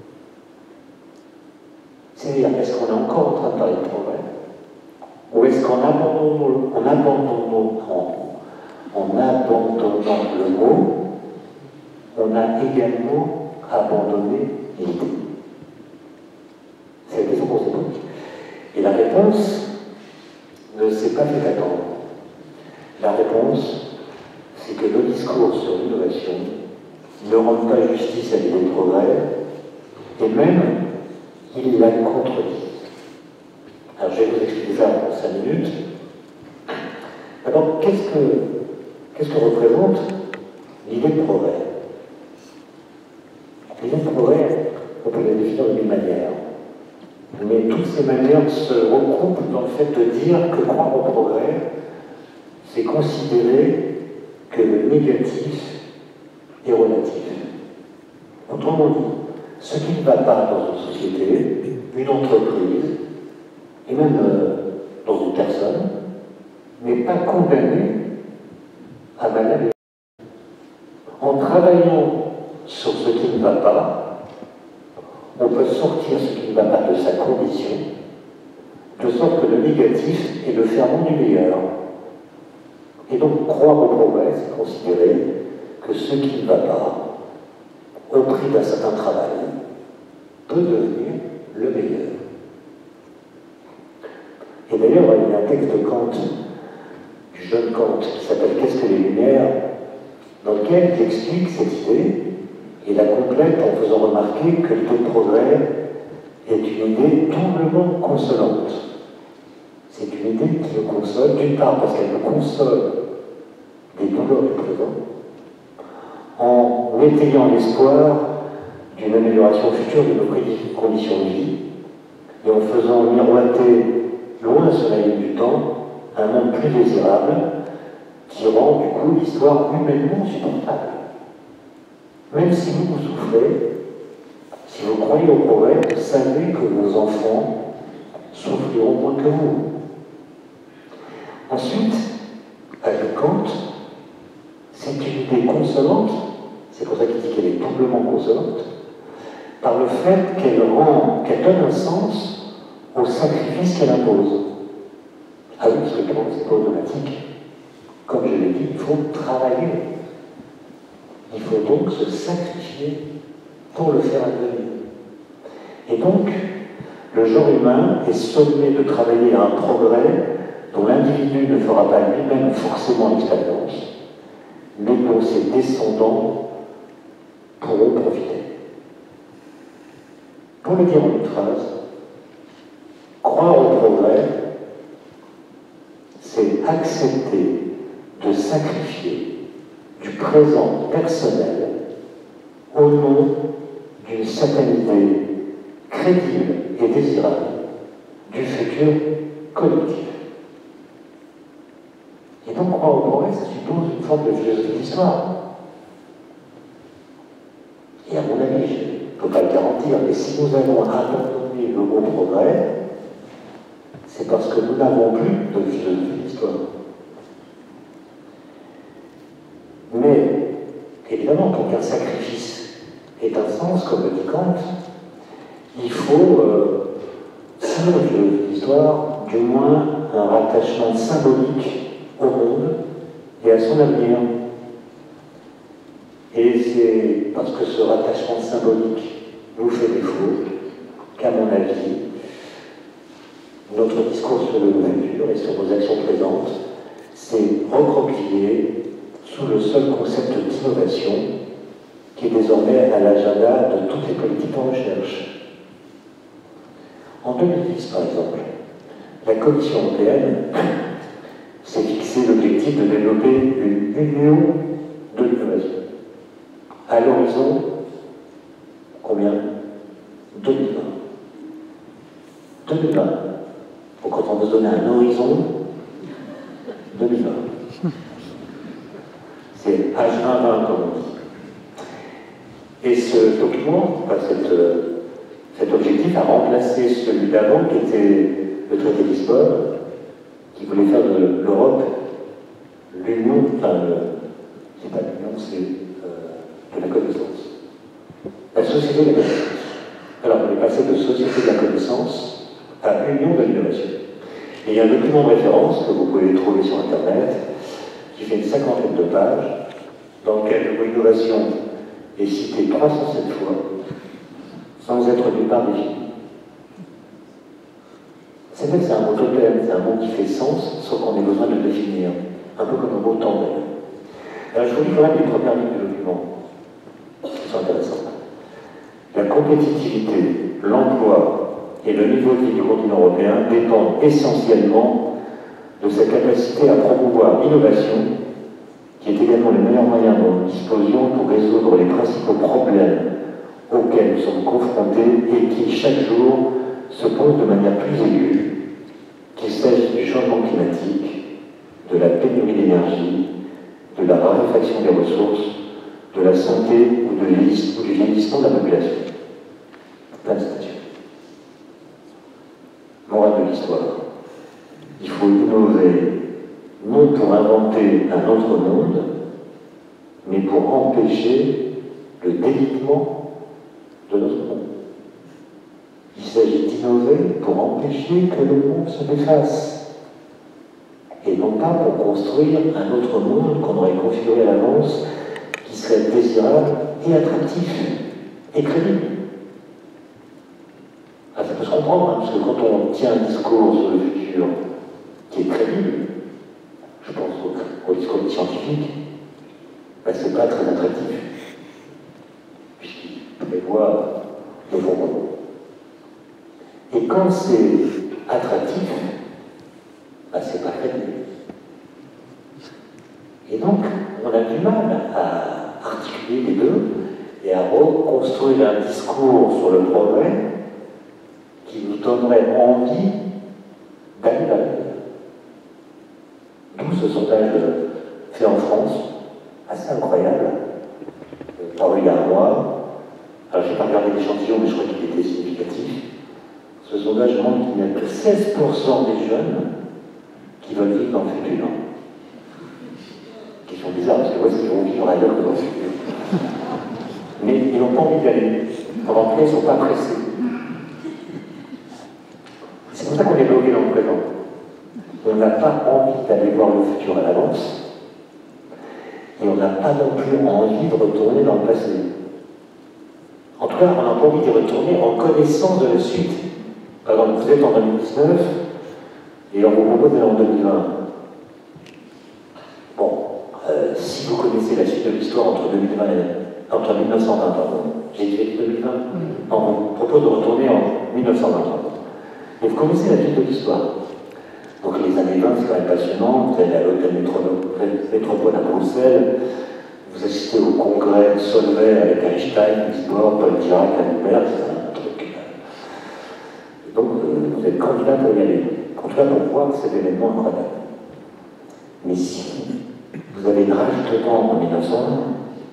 C'est-à-dire, est-ce qu'on est encore en train de parler de progrès? Ou est-ce qu'en abandonnant, en abandonnant, en, en abandonnant le mot, on a également abandonné l'idée? C'est la question qu'on s'est posée. Et la réponse ne s'est pas fait attendre. La réponse, c'est que nos discours sur l'innovation ne rendent pas justice à l'idée de progrès, et même, ils la contredisent. Alors, je vais vous expliquer ça en cinq minutes. D'abord, qu'est-ce que, qu'est-ce que représente l'idée de progrès? L'idée de progrès, on peut la définir de mille manières. Mais toutes ces manières se regroupent dans le fait de dire que croire au progrès, c'est considérer que le négatif est relatif. Autrement dit, ce qui ne va pas dans une société, une entreprise, et même euh, dans une personne, n'est pas condamné à mal aller. En travaillant sur ce qui ne va pas, on peut sortir ce qui ne va pas de sa condition, de sorte que le négatif est le ferment du meilleur. Et donc, croire au progrès, c'est considérer que ce qui ne va pas, au prix d'un certain travail, peut devenir le meilleur. Et d'ailleurs, il y a un texte de Kant, du jeune Kant, qui s'appelle « Qu'est-ce que les Lumières ?», dans lequel il explique cette idée et la complète en faisant remarquer que l'idée de progrès est une idée doublement consolante. C'est une idée qui nous console, d'une part parce qu'elle nous console des douleurs du présent, en étayant l'espoir d'une amélioration future de nos conditions de vie, et en faisant miroiter, loin ce naïf du temps, un monde plus désirable, qui rend du coup l'histoire humainement supportable. Même si vous, vous souffrez, si vous croyez au progrès, savez que vos enfants souffriront moins que vous. Ensuite, avec Kant, c'est une idée consolante, c'est pour ça qu'il dit qu'elle est doublement consolante, par le fait qu'elle rend, qu'elle donne un sens au sacrifice qu'elle impose. Ah oui, parce que comment c'est pas automatique. Comme je l'ai dit, il faut travailler. Il faut donc se sacrifier pour le faire advenir. Et donc, le genre humain est sommé de travailler à un progrès dont l'individu ne fera pas lui-même forcément l'expérience, mais dont ses descendants pourront profiter. Pour le dire en une phrase, croire au progrès, c'est accepter de sacrifier du présent personnel au nom d'une certainité crédible et désirable du futur collectif. Et donc croire au progrès, ça suppose une forme de philosophie d'histoire. Et à mon avis, je ne peux pas le garantir, mais si nous avons abandonné le mot progrès, c'est parce que nous n'avons plus de philosophie d'histoire. Mais, évidemment, pour qu'un sacrifice ait un sens, comme le dit Kant, il faut, euh, sur la philosophie d'histoire, du moins un rattachement symbolique au monde et à son avenir. Et c'est parce que ce rattachement symbolique nous fait défaut qu'à mon avis, notre discours sur le futur et sur nos actions présentes s'est recroquevillé sous le seul concept d'innovation qui est désormais à l'agenda de toutes les politiques en recherche. En deux mille dix, par exemple, la Commission européenne s'est fixé l'objectif de développer une union de l'innovation. À l'horizon, combien deux mille vingt. deux mille vingt. Donc quand on veut donner un horizon, deux mille vingt. C'est H un vingt, comme on dit. Et ce document, enfin, cette, euh, cet objectif a remplacé celui d'avant, qui était le traité de Lisbonne, qui voulait faire de l'Europe l'union, enfin, c'est pas l'union, c'est euh, de la connaissance. La société de la connaissance. Alors, on est passé de société de la connaissance à union de l'innovation. Et il y a un document de référence que vous pouvez trouver sur Internet, qui fait une cinquantaine de pages, dans lequel le mot innovation est cité trois cent sept fois, sans être nulle part défini. C'est vrai que c'est un mot totem, c'est un mot qui fait sens, sauf qu'on a besoin de le définir, un peu comme un mot tandem. Alors je vous lis quand même les premières lignes du document, qui sont intéressantes. La compétitivité, l'emploi et le niveau de vie du continent européen dépendent essentiellement de sa capacité à promouvoir l'innovation, qui est également le meilleur moyen dont nous disposions pour résoudre les principaux problèmes auxquels nous sommes confrontés et qui, chaque jour, se posent de manière plus aiguë, qu'il s'agisse du changement climatique, de la pénurie d'énergie, de la raréfaction des ressources, de la santé ou, de ou du vieillissement de la population. Fin de citation. Morale de l'histoire. Il faut innover non pour inventer un autre monde, mais pour empêcher le délitement de notre monde. Il s'agit d'innover pour empêcher que le monde se défasse, et non pas pour construire un autre monde qu'on aurait configuré à l'avance, qui serait désirable et attractif et crédible. Ah, ça peut se comprendre, hein, parce que quand on tient un discours sur le futur qui est crédible, je pense au, au discours scientifique, ben, c'est pas très attractif, puisqu'il prévoit le bon moment. Et quand c'est attractif, ben, c'est pas crédible. Et donc, on a du mal à articuler les deux et à reconstruire un discours sur le progrès qui nous donnerait envie d'aller vers l'avenir. D'où ce sondage fait en France, assez incroyable, paru il y a un mois. Alors, je n'ai pas regardé l'échantillon, mais je crois qu'il était significatif. Ce sondage montre qu'il n'y a que seize pour cent des jeunes qui veulent vivre dans le futur. Question bizarre, parce que où est-ce qu'ils vont vivre ailleurs que dans le futur? Mais ils n'ont pas envie d'y aller. En tout cas, ils ne sont pas pressés. C'est pour ça qu'on est bloqué dans le présent. On n'a pas envie d'aller voir le futur à l'avance, et on n'a pas non plus envie de retourner dans le passé. En tout cas, on n'a pas envie d'y retourner en connaissance de la suite. Par exemple, vous êtes en deux mille dix-neuf, et on vous propose d'aller en deux mille vingt. Bon, euh, si vous connaissez la suite de l'histoire entre deux mille vingt et entre mille neuf cent vingt, pardon, j'ai dit deux mille vingt, non, on vous propose de retourner en mille neuf cent vingt. Mais vous connaissez la suite de l'histoire. Donc les années vingt, c'est quand même passionnant. Vous allez à l'hôtel Métropole à Bruxelles, vous assistez au congrès de Solvay avec Einstein, Gisborne, Paul Dirac, Albert, c'est un truc. Donc euh, vous êtes candidat pour y aller. En tout cas, pour voir cet événement incroyable. Mais si vous avez une rage de temps en mille neuf cent vingt,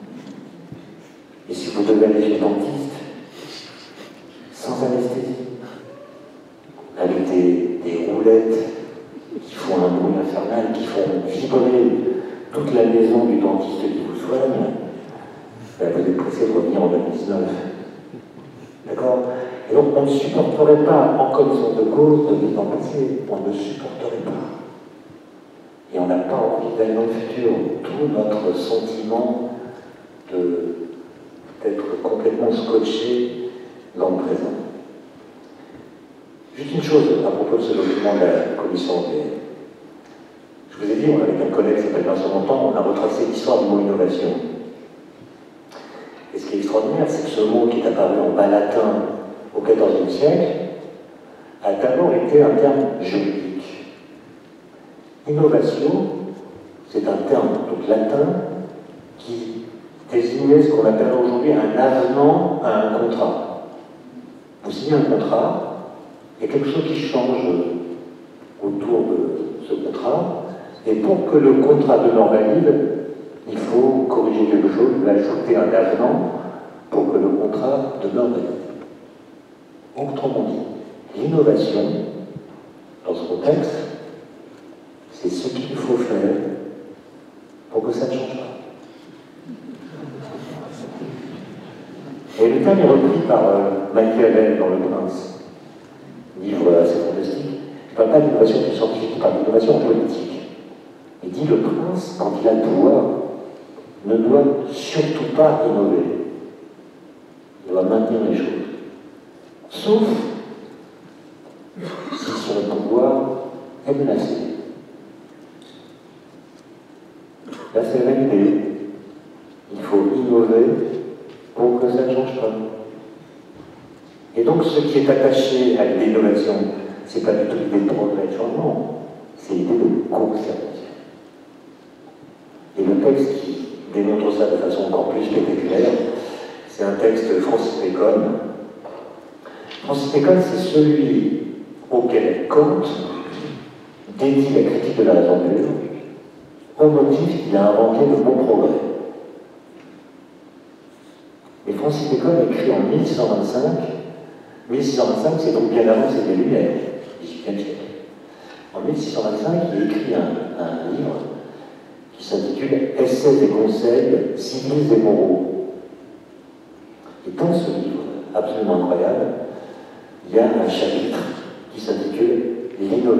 et si vous devez aller chez le dentiste, sans anesthésie, avec des, des roulettes qui font un bruit infernal, qui font vibrer toute la maison du dentiste qui vous soigne, ben vous êtes pressé de revenir en deux mille dix-neuf. D'accord? Et donc on ne supporterait pas, en connaissance de cause, de vivre dans le passé. On ne supporterait pas. Et on n'a pas envie d'aller dans le futur. Tout notre sentiment de, d'être complètement scotché dans le présent. Juste une chose à propos de ce document de la Commission européenne. Je vous ai dit, on, avec un collègue qui s'appelle Vincent Montan, on a retracé l'histoire du mot innovation. Et ce qui est extraordinaire, c'est que ce mot qui est apparu en bas latin au quatorzième siècle a d'abord été un terme juridique. Innovation, c'est un terme donc latin qui désignait ce qu'on appelle aujourd'hui un avenant à un contrat. Vous signez un contrat, il y a quelque chose qui change autour de ce contrat, et pour que le contrat demeure valide, il faut corriger quelque chose, ajouter un avenant pour que le contrat demeure valide. Autrement dit, l'innovation, dans ce contexte, c'est ce qu'il faut faire pour que ça ne change pas. Et le terme est repris par euh, Machiavel dans Le Prince, livre assez fantastique. Je ne parle pas d'innovation scientifique, je parle d'innovation politique. Il dit le prince, quand il a le pouvoir, ne doit surtout pas innover. Il doit maintenir les choses. Sauf si son pouvoir est menacé. Là, c'est la même idée. Il faut innover pour que ça ne change pas. Et donc, ce qui est attaché à l'innovation, ce n'est pas du tout l'idée de progrès et de changement, c'est l'idée de conservation. Et le texte qui démontre ça de façon encore plus spectaculaire, c'est un texte de Francis Bacon. Francis Bacon, c'est celui auquel Kant dédie la critique de la raison pure, au motif qu'il a inventé le bon progrès. Et Francis Bacon écrit en mille six cent vingt-cinq, mille six cent vingt-cinq, c'est donc bien avant ses Lumières, dix-huitième siècle. En mille six cent vingt-cinq, il écrit un, un livre qui s'intitule « Essais et conseils civils et moraux ». Et dans ce livre, absolument incroyable, il y a un chapitre qui s'intitule « L'innovation ».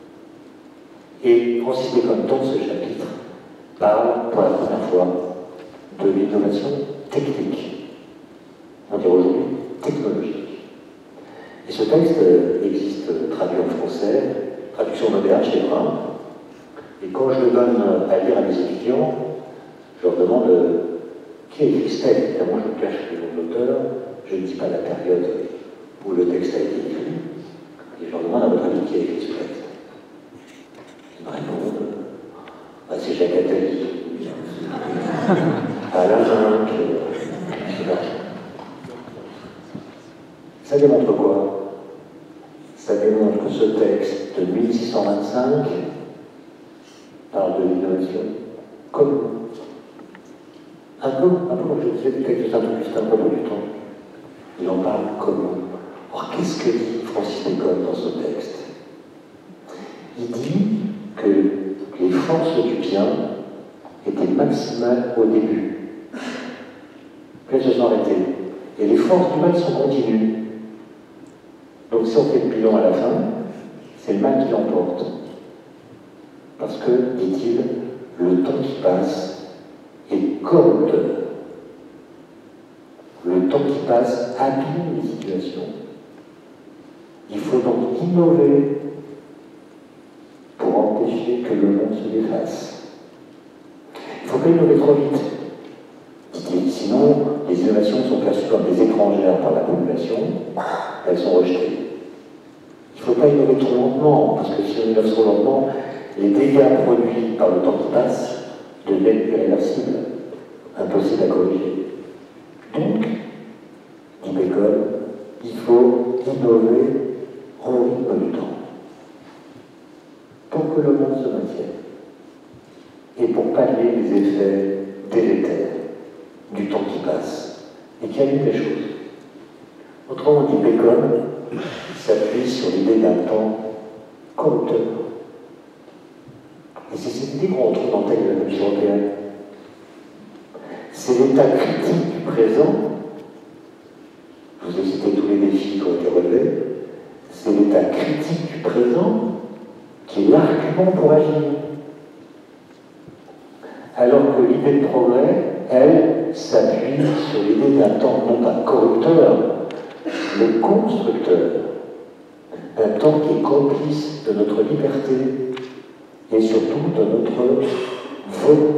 Et Francis Bacon, dans ce chapitre, parle pour la première fois de l'innovation technique. On dirait aujourd'hui technologique. Et ce texte existe traduit en français, traduction moderne chez Brun. Et quand je le donne à lire à mes étudiants, je leur demande qui a écrit ce texte. Évidemment, je me cache le nom de l'auteur, je ne dis pas la période où le texte a été écrit, et je leur demande à votre avis qui a écrit ce texte. Ils me répondent, ah, c'est Jacques Attali, Alain Zinc, et cetera. Ça démontre quoi? Ça démontre que ce texte de mille six cent vingt-cinq parle de l'innovation comme un peu, un peu comme je disais du texte de Saint-Augustin à propos du temps. Il en parle comment? Or, qu'est-ce que dit Francis Bacon dans ce texte? Il dit que les forces du bien étaient maximales au début, qu'elles se sont arrêtées. Et les forces du mal sont continues. Donc si on fait le bilan à la fin, c'est le mal qui l'emporte. Parce que, dit-il, le temps qui passe est corrupteur. Le temps qui passe abîme les situations. Il faut donc innover pour empêcher que le monde se défasse. Il ne faut pas innover trop vite. Dit-il, sinon, les innovations sont perçues comme des étrangères par la population, elles sont rejetées. Il ne faut pas innover trop lentement, parce que si on innove trop lentement, les dégâts produits par le temps qui passe deviennent irréversibles, impossibles à corriger. Donc, dit Bacon, il faut innover au rythme du temps, pour que le monde se maintienne, et pour pallier les effets délétères du temps qui passe, et qui anime les choses. Autrement dit, Bacon s'appuie sur l'idée d'un temps corrupteur. Et c'est cette idée qu'on retrouve dans le texte de la Commission européenne. C'est l'état critique du présent. Je vous ai cité tous les défis qui ont été relevés. C'est l'état critique du présent qui est l'argument pour agir. Alors que l'idée de progrès, elle, s'appuie sur l'idée d'un temps non pas corrupteur, mais constructeur. Un temps qui est complice de notre liberté et surtout de notre volonté.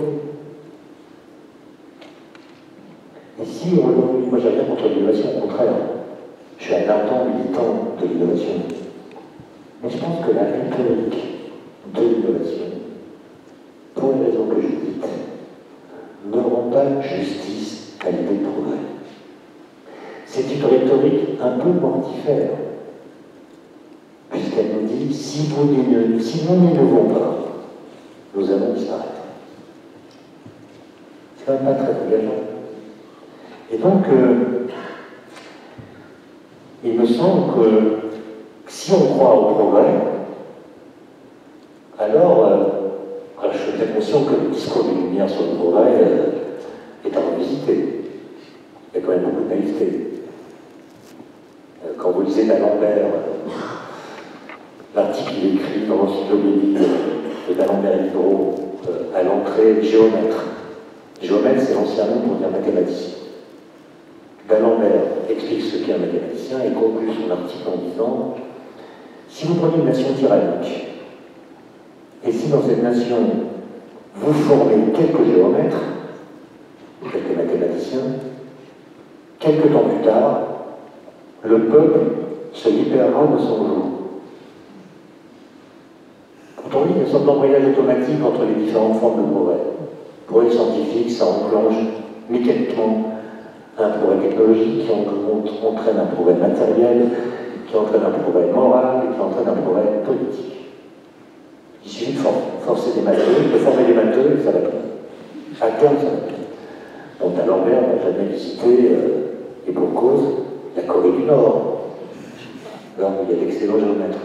Et si aujourd'hui, moi j'ai rien contre l'innovation, au contraire, je suis un ardent militant de l'innovation. Mais je pense que la rhétorique de l'innovation, pour les raisons que je dis, ne rend pas justice à l'idée de progrès. C'est une rhétorique un peu mortifère, puisqu'elle nous dit, si, vous si nous n'innovons pas, nous allons disparaître. C'est quand même pas très engageant. Et donc, euh, il me semble que si on croit au progrès, alors, euh, alors je suis bien conscient que le discours des Lumières sur le progrès euh, est à revisiter. Il y a quand même beaucoup de naïveté. Euh, quand vous lisez d'Alembert, euh, l'article qu'il écrit dans l'encyclopédie de d'Alembert et Diderot euh, à l'entrée géomètre. Géomètre, c'est l'ancien nom pour dire mathématicien. D'Alembert explique ce qu'est un mathématicien et conclut son article en disant si vous prenez une nation tyrannique, et si dans cette nation vous formez quelques géomètres, quelques mathématiciens, quelques temps plus tard, le peuple se libérera de son joug. Autrement dit, il y a une sorte d'embrayage automatique entre les différentes formes de progrès. Pour les scientifiques, ça enclenche mécaniquement un progrès technologique qui entraîne un progrès matériel, qui entraîne un progrès moral et qui entraîne un progrès politique. Il suffit de for forcer des matheux, de former des matheux et ça va bien. À terme, ça va bien. Bon, d'Alembert n'a jamais visité, euh, et pour cause, la Corée du Nord, là où il y a d'excellents géomètres.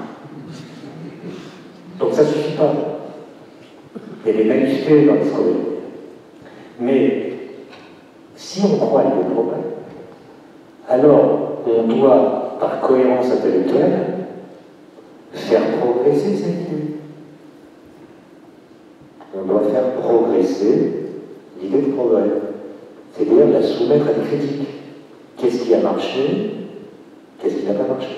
Donc ça ne suffit pas. Il y a des naïvetés dans les scories. Mais si on croit à le progrès, alors on doit, par cohérence intellectuelle, faire progresser cette idée. On doit faire progresser l'idée de progrès, c'est-à-dire la soumettre à des critiques. Qu'est-ce qui a marché? Qu'est-ce qui n'a pas marché?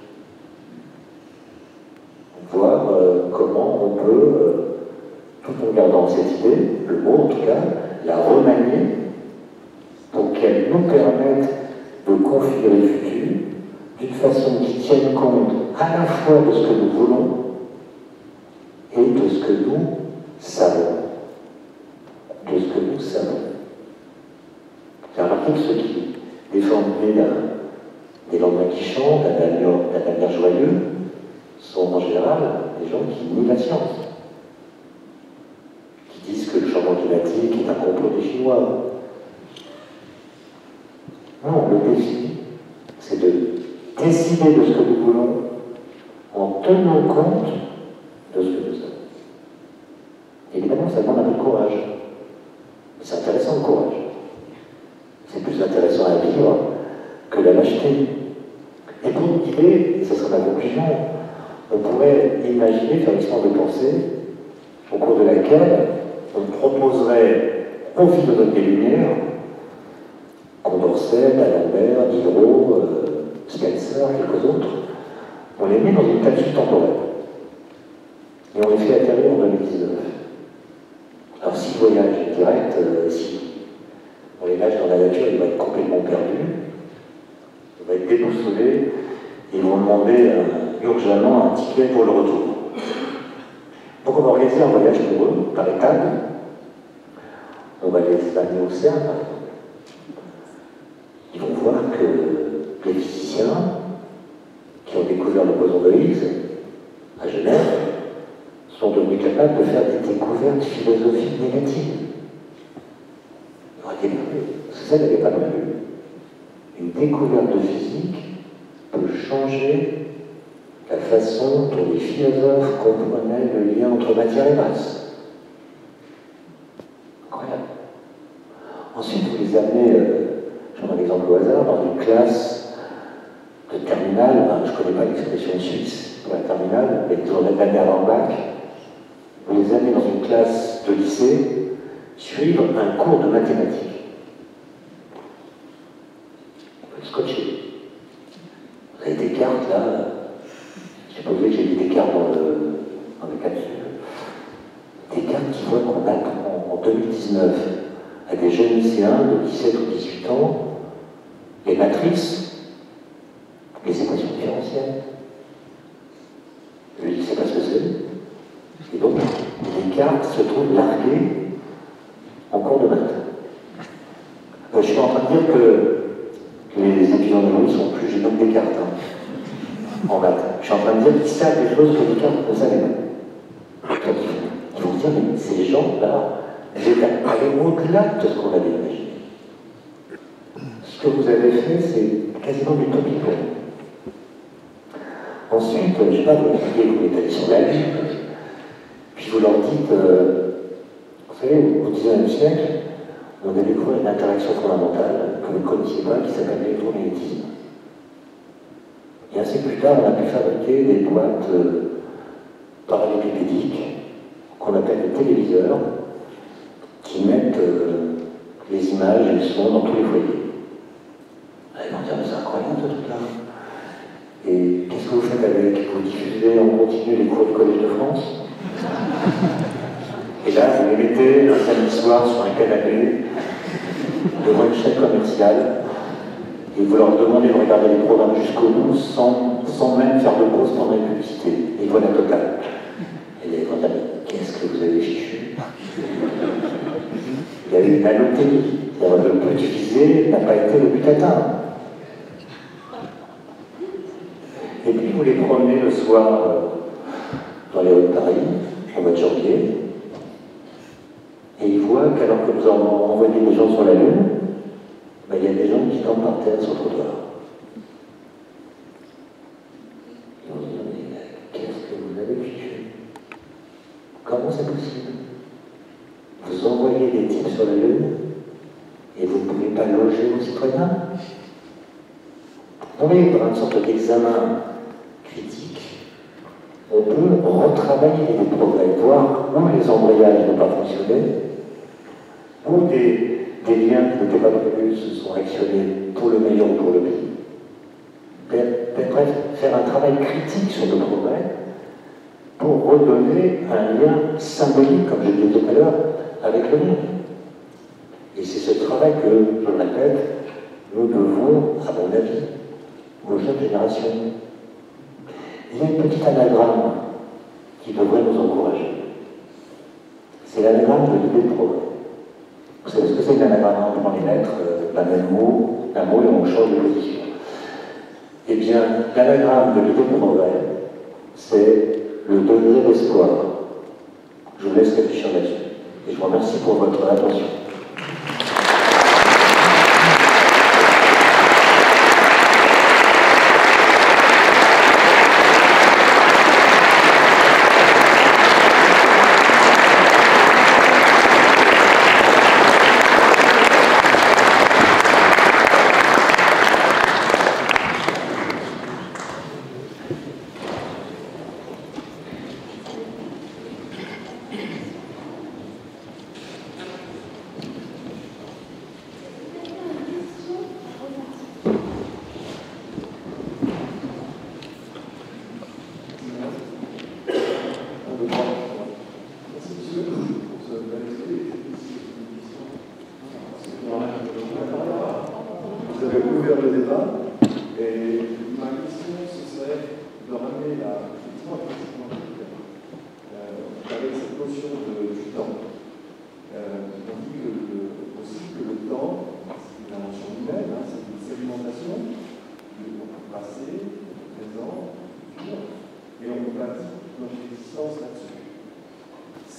Voir euh, comment on peut, euh, tout en gardant cette idée, le mot en tout cas, la remanier pour qu'elle nous permette de configurer le futur d'une façon qui tienne compte à la fois de ce que nous voulons et de ce que nous savons. De ce que nous savons. J'ai remarqué que ceux qui défendent des lendemains qui chantent, d'un avenir joyeux, sont en général des gens qui nient la science, qui disent que le changement climatique est un complot des Chinois, décider de ce que nous voulons en tenant compte de ce que nous sommes. Évidemment, ça demande un peu de courage. C'est intéressant, le courage. C'est plus intéressant à vivre que la lâcheté. Et pour une idée, et ce sera ma conclusion, on pourrait imaginer faire une histoire de pensée au cours de laquelle on proposerait au fil de notre des Lumières, Condorcet, D'Alembert, Diderot, euh, Spencer, quelques autres, on les met dans une capsule temporelle. Et on les fait atterrir en deux mille dix-neuf. Alors si le voyage est direct, euh, si on les lâche dans la nature, il va être complètement perdu, il va être déboussolé, et ils vont demander euh, urgemment un ticket pour le retour. Donc on va organiser un voyage pour eux, par étapes. On va les amener au CERN, par exemple. Ils vont voir que les physiciens qui ont découvert le boson de Higgs à Genève sont devenus capables de faire des découvertes philosophiques négatives. Ils auraient été prévus, parce que ça n'avait pas prévu. Une découverte de physique peut changer la façon dont les philosophes comprenaient le lien entre matière et masse. Incroyable. Ensuite, vous les amenez, euh, je prends un exemple au hasard, dans une classe de terminale, ben, je ne connais pas l'expression suisse pour la terminale, mais toujours la dernière en bac. Vous les amenez dans une classe de lycée, suivre un cours de mathématiques. Vous pouvez scotcher. Vous avez des cartes là. Je sais pas vous que j'ai mis des cartes dans le, dans le capsule. Des cartes qui voient qu'on apprend en deux mille dix-neuf à des jeunes lycéens de dix-sept ou dix-huit ans les matrices, les équations différentielles. Je ne sais pas ce que c'est. Et donc, les cartes se trouvent larguées en cours de maths. Euh, je suis pas en train de dire que les étudiants d'aujourd'hui sont plus géniaux que Descartes hein, en maths. Je suis en train de dire qu'ils savent des choses que Descartes ne savait pas. Ils vont se dire, mais ces gens-là, ils étaient allés au-delà de ce qu'on avait imaginé. Ce que vous avez fait, c'est quasiment l'utopie. Ensuite, je ne sais pas, vous expliquez, vous mettez sur la vie, puis vous leur dites, euh, vous savez, au dix-neuvième siècle, on a découvert une interaction fondamentale que vous ne connaissiez pas, qui s'appelle l'électromagnétisme. Et ainsi plus tard, on a pu fabriquer des boîtes euh, parallélépipédiques, qu'on appelle des téléviseurs, qui mettent euh, les images et le son dans tous les foyers. Ils vont dire, mais c'est incroyable ce truc-là. Et qu'est-ce que vous faites avec? Vous diffusez en continu les cours du Collège de France. Et là, vous les mettez un samedi soir sur un canapé devant une chaîne commerciale et vous leur demandez de regarder les programmes jusqu'au bout sans, sans même faire de pause pendant une publicité. Et voilà total. Et les vont dire, mais qu'est-ce que vous avez fichu? Il y a eu une anotélie. C'est-à-dire que le but visé n'a pas été le but atteint. Et puis vous les promenez le soir euh, dans les Hauts-de-Paris, au mois de janvier, et ils voient qu'alors que vous envoyez des gens sur la Lune, ben, il y a des gens qui campent par terre sur le trottoir. Et on se dit, mais qu'est-ce que vous avez fichu? Comment c'est possible? Vous envoyez des types sur la Lune et vous ne pouvez pas loger vos citoyens? Vous voyez, par une sorte d'examen critique, on peut retravailler des progrès, voir où les embrayages n'ont pas fonctionné, où des, des liens qui n'étaient pas prévus se sont actionnés pour le meilleur ou pour le pire. Bref, faire un travail critique sur le progrès pour redonner un lien symbolique, comme je le disais tout à l'heure, avec le monde. Et c'est ce travail que, je le répète, nous devons, à mon avis, aux jeunes générations. Il y a une petite anagramme qui devrait nous encourager. C'est l'anagramme de l'idée de progrès. Vous savez ce que c'est l'anagramme? On prend les lettres d'un même mot, d'un mot et on change de position. Eh bien, l'anagramme de l'idée de progrès, c'est le degré d'espoir. Je vous laisse réfléchir là-dessus. Et je vous remercie pour votre attention.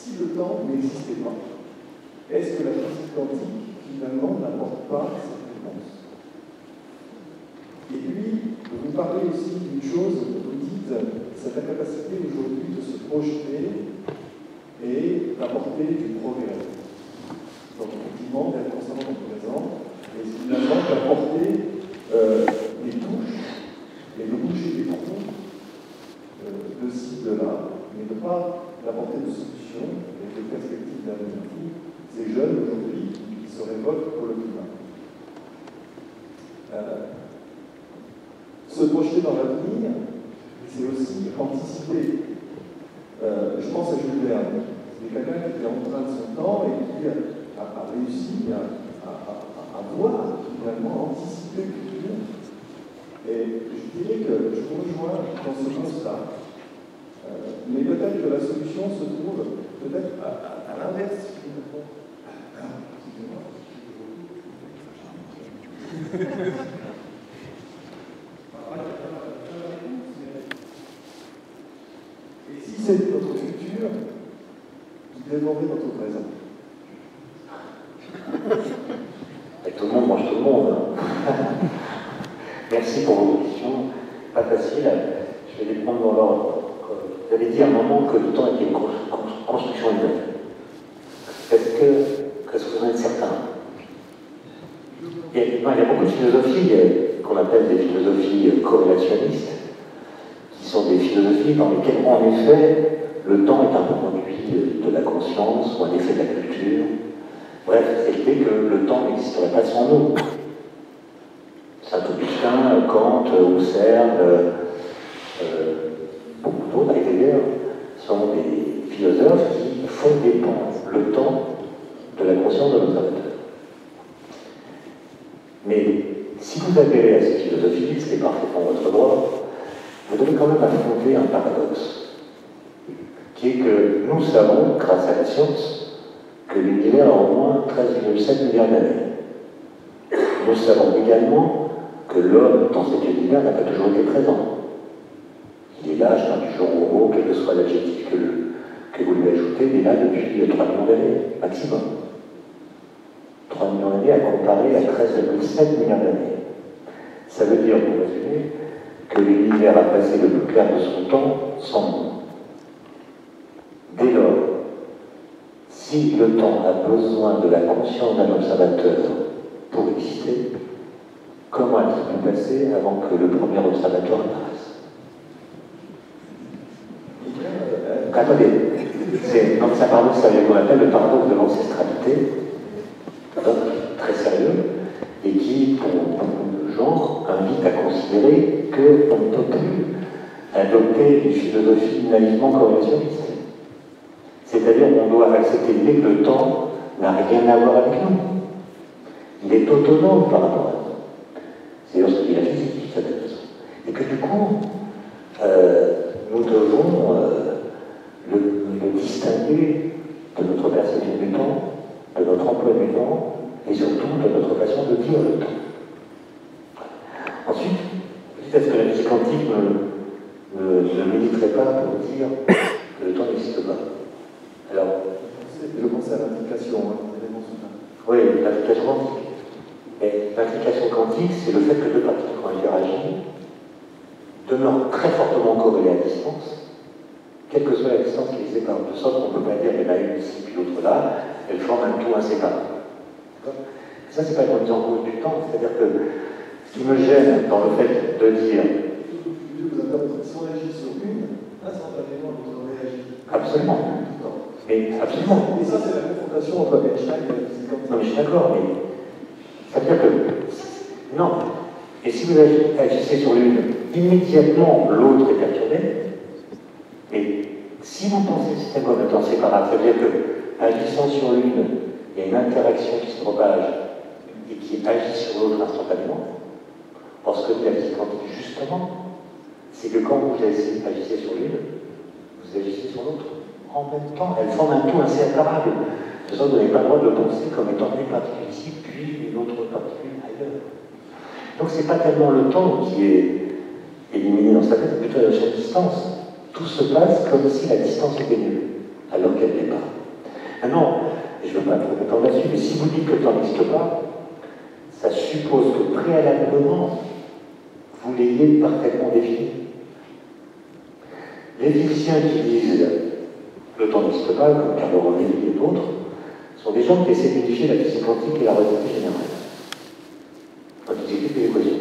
si le temps n'existait pas, est-ce que la physique quantique, finalement, n'apporte pas cette réponse? Et puis, vous parlez aussi d'une chose, vous dites, c'est la capacité aujourd'hui de se projeter et d'apporter du progrès. Donc, effectivement, d'être constamment dans le présent, et finalement d'apporter euh, des touches, et de boucher des trous euh, de ci, de là, mais de ne pas apporter de solutions et de perspectives d'avenir. Ces jeunes aujourd'hui qui se révoltent pour le climat. Euh, se projeter dans l'avenir, c'est aussi anticiper. Euh, je pense à Jules Verne. C'est quelqu'un qui était empreint de son temps et qui a, a, a réussi à, à, à, à voir, finalement, anticiper le futur. Et je dirais que je vous rejoins dans ce constat. Euh, mais peut-être que la solution se trouve peut-être à, à, à l'inverse. Et si c'est notre futur qui dévorait notre présent? Et tout le monde mange tout le monde. Hein. Merci pour vos questions. Pas facile. Je vais les prendre dans l'ordre. Vous avez dit à un moment que le temps était une construction humaine. Est-ce que, est-ce que vous en êtes certain? il y, a, non, il y a beaucoup de philosophies qu'on appelle des philosophies corrélationnistes, qui sont des philosophies dans lesquelles, en effet, le temps est un produit de la conscience ou un effet de la culture. Bref, c'est l'idée que le temps n'existerait pas sans nous. Saint-Augustin, Kant, Husserl, euh, euh, beaucoup d'autres, Heidegger, sont des philosophes qui font dépendre le temps de la conscience de l'observateur. Mais si vous adhérez à cette philosophie, ce qui est parfaitement votre droit, vous devez quand même affronter un paradoxe, qui est que nous savons, grâce à la science, que l'univers a au moins treize virgule sept milliards d'années. Nous savons également que l'homme, dans cet univers, n'a pas toujours été présent. Il est là, je parle du jour au mot, quel que soit l'adjectif que, que vous lui ajoutez, il est là depuis trois millions d'années, maximum. trois millions d'années à comparer à treize virgule sept milliards d'années. Ça veut dire, pour résumer, que l'univers a passé le plus clair de son temps sans nous. Dès lors, si le temps a besoin de la conscience d'un observateur pour exister, comment a-t-il pu passer avant que le premier observateur apparaisse? Attendez, c'est donc ça parle de ça qu'on appelle le paradoxe de l'ancestralité, très sérieux, et qui, pour beaucoup de gens, invite à considérer qu'on ne peut plus adopter une philosophie naïvement corrélationniste. C'est-à-dire qu'on doit accepter l'idée que le temps n'a rien à voir avec nous. Il est autonome par rapport à nous. C'est ce que dit la physique, d'une certaine façon. Et que du coup, euh, nous devons euh, le, le distinguer de notre perception du temps, de notre emploi du temps, et surtout de notre façon de dire le temps. Ensuite, est-ce que la physique quantique ne, ne, ne militerait pas pour dire que le temps n'existe pas? Alors, je pense à l'application, hein, oui, l'application quantique. Et l'application quantique, c'est le fait que deux particules qui ont interagi demeurent très fortement corrélées à distance, quelle que soit la distance qui les sépare. De sorte qu'on ne peut pas dire qu'il y en a une ici puis l'autre là, elles forment un tout inséparable. Ça, c'est pas une remise en cause du temps, c'est-à-dire que ce qui me gêne dans le fait de dire. Si on réagit sur une, instantanément, on réagit. Absolument. Mais absolument. Et ça, c'est la confrontation entre Einstein et la physique quantique. Non, mais je suis d'accord, mais ça veut dire que. Non. Et si vous agissez sur l'une, immédiatement l'autre est perturbé. Et si vous pensez le système comme étant séparable, ça veut dire que, agissant sur l'une, il y a une interaction qui se propage et qui agit sur l'autre instantanément. Or, ce que dit la physique quantique, justement, c'est que quand vous agissez sur l'une, vous agissez sur l'autre en même temps. Elles forment un tout inséparable. De sorte que vous n'avez pas le droit de le penser comme étant une particule ici, puis une autre particule ailleurs. Donc, ce n'est pas tellement le temps qui est éliminé dans sa tête, c'est plutôt la distance. Tout se passe comme si la distance était nulle, alors qu'elle n'est pas. Maintenant, je ne veux pas trop m'étendre là-dessus, mais si vous dites que le temps n'existe pas, ça suppose que préalablement, vous l'ayez parfaitement défini. Les physiciens qui disent le temps n'existe pas, comme Carlo Rovelli et d'autres, sont des gens qui essaient d'unifier la physique quantique et la relativité générale. Quand ils écrivent des équations.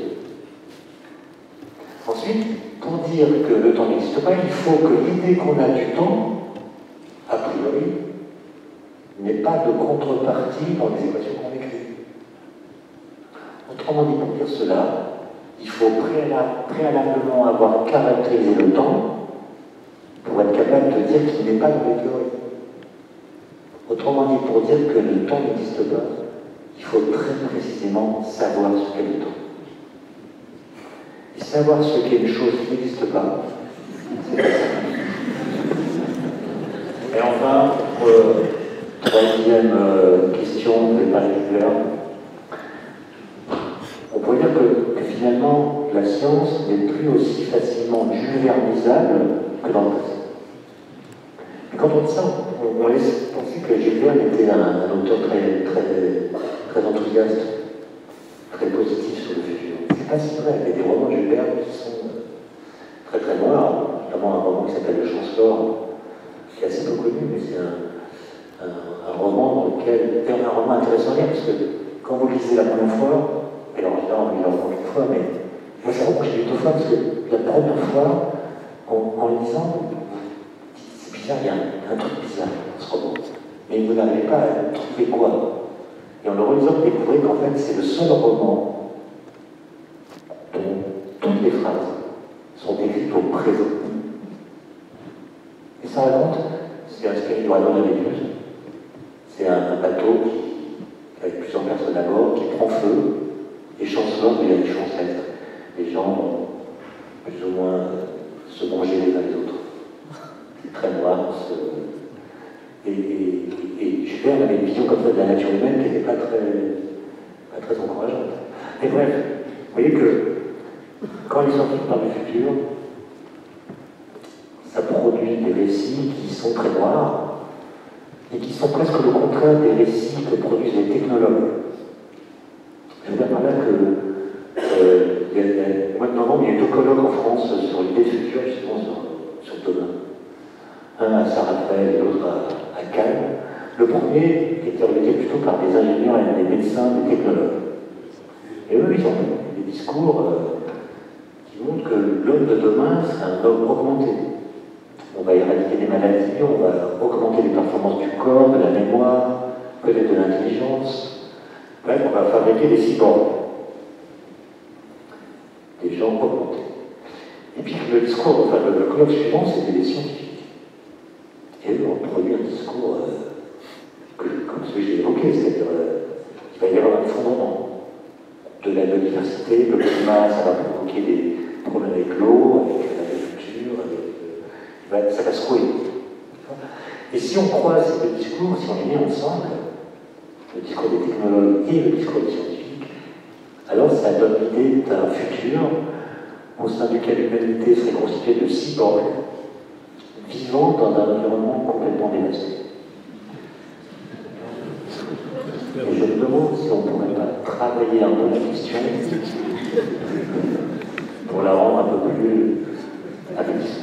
Ensuite, pour dire que le temps n'existe pas, il faut que l'idée qu'on a du temps, a priori, n'ait pas de contrepartie dans les équations qu'on écrit. Autrement dit, pour dire cela, il faut préalablement avoir caractérisé le temps pour être capable de dire qu'il n'est pas dans les théories. Autrement dit, pour dire que le temps n'existe pas, il faut très précisément savoir ce qu'est le temps. Et savoir ce qu'est une chose qui n'existe pas, c'est pas ça. Et enfin, pour euh, troisième euh, question, je vais parler de l'heure. On pourrait dire que, que finalement, la science n'est plus aussi facilement vulgarisable que dans le passé. Et quand on dit ça, on, on laisse penser que Jules Verne était un, un auteur très, très, très enthousiaste, très positif sur le futur. C'est pas si vrai. Il y a des romans de Jules Verne qui sont très très noirs, notamment un roman qui s'appelle Le Chancellor, qui est assez peu connu, mais c'est un, un, un roman dans lequel. C'est un roman intéressant à lire, parce que quand vous le lisez la première fois, et alors là on lit le roman une fois, mais moi c'est vrai que j'ai lu deux fois, parce que la première fois, en, en lisant, c'est bizarre, il y a un, un truc bizarre dans ce roman. Mais vous n'arrivez pas à trouver quoi. Et en le relisant, vous découvrez qu'en fait c'est le seul roman dont toutes les phrases sont écrites au présent. Et ça raconte, c'est inspiré du roman de Méduse. C'est un, un bateau qui, avec plusieurs personnes à bord, qui prend feu, et Chancellor, il y a des chancêtres. Les gens vont plus ou moins se manger les uns les autres. C'est très noir. Et, et, et Jules Verne avait une vision comme ça de la nature humaine qui n'était pas très, pas très encourageante. Mais bref, vous voyez que quand les scientifiques parlent du futur, ça produit des récits qui sont très noirs et qui sont presque le contraire des récits que produisent les technologues. Je veux dire par là que, euh, il y a, il y a, au mois de novembre, il y a eu deux colloques en France sur l'idée du futur, justement sur, sur demain. Un à Saint-Raphaël et l'autre à, à Cannes. Le premier était organisé plutôt par des ingénieurs et des médecins, des technologues. Et eux, ils ont des discours euh, qui montrent que l'homme de demain sera un homme augmenté. On va éradiquer des maladies, on va augmenter les performances du corps, de la mémoire, peut-être de l'intelligence. Bref, on va fabriquer des cyborgs. Des gens augmentés. Et puis le discours, enfin le, le colloque suivant, c'était des scientifiques. Et eux ont produit un discours euh, que, comme celui que j'ai évoqué, c'est-à-dire euh, qu'il va y avoir un effondrement de la biodiversité, le climat, ça va provoquer des problèmes avec l'eau, avec l'agriculture, avec, euh, va, ça va se couler. Et si on croise ces deux discours, si on les met ensemble, le discours des technologues et le discours des scientifiques, alors ça donne l'idée d'un futur au sein duquel l'humanité serait constituée de cyborgs vivant dans un environnement complètement dévasté. Et je me demande si on ne pourrait pas travailler un peu la question pour la rendre un peu plus appétissante.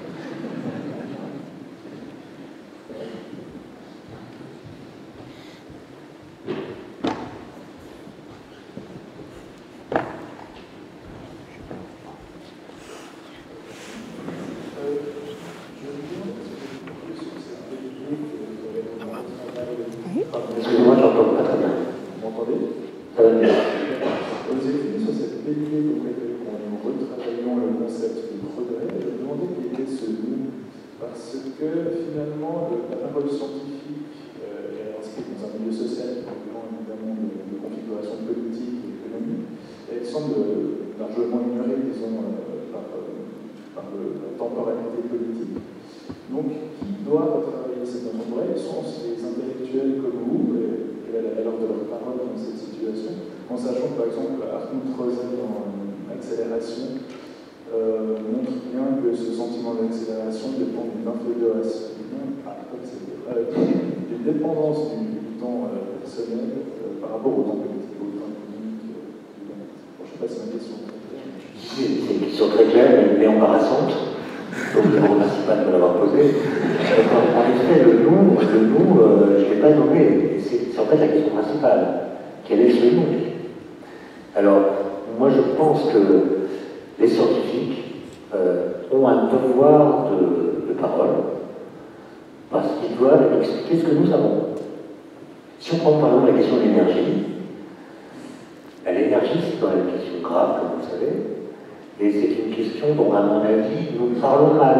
Excusez-moi, j'entends pas très bien. Vous m'entendez? Ça va bien. Vous avez fini sur cette belle idée qu'en retravaillant le concept de progrès, je me demandais quel était ce nous, parce que finalement, la parole scientifique euh, est inscrite dans un milieu social qui dépend évidemment de, de configuration politique et économique, et elle semble largement ignorée, disons, euh, par, euh, par le, la temporalité politique. Donc, qui doit retravailler cette notion de vrai? Sont les intellectuels comme vous, et quelle est la valeur de leur parole dans cette situation, en sachant que, par exemple, Hartmut Rosen dans Accélération euh, montre bien que ce sentiment d'accélération dépend d'une infodération. Ah, comme c'est vrai. des dépendances du, du temps euh, personnel euh, par rapport au temps politique, au temps économique. Euh, bon, je ne sais pas si ma question est très claire. C'est une question très claire, mais, mais embarrassante. Donc je ne vous remercie pas de me l'avoir posée. En effet, le nous, le nous euh, je ne l'ai pas nommé. C'est en fait la question principale. Quel est ce nous? Alors, moi je pense que les scientifiques euh, ont un devoir de, de parole, parce qu'ils doivent expliquer ce que nous savons. Si on prend par exemple la question de l'énergie, l'énergie c'est quand même une question grave, comme vous le savez, et c'est une question dont, à mon avis, nous parlons mal.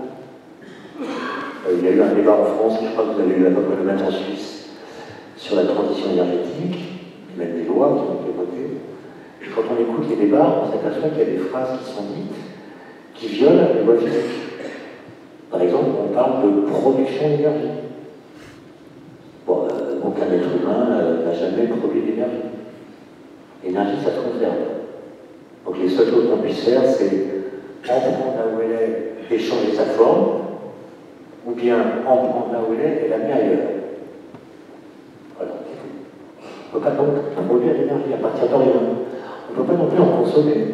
Euh, il y a eu un débat en France, et je crois que vous avez eu à peu près le même en Suisse, sur la transition énergétique, même des lois qui ont été votées. Et quand on écoute les débats, on s'aperçoit qu'il y a des phrases qui sont dites qui violent les lois physiques. Par exemple, on parle de production d'énergie. Bon, euh, aucun être humain euh, n'a jamais produit d'énergie. L'énergie, ça se conserve. Donc les seules choses qu'on puisse faire, c'est en prendre là où elle est et changer sa forme, ou bien en prendre là où elle est et la mettre ailleurs. Voilà, c'est tout. On ne peut pas donc produire d'énergie à partir de rien. On ne peut pas non plus en consommer.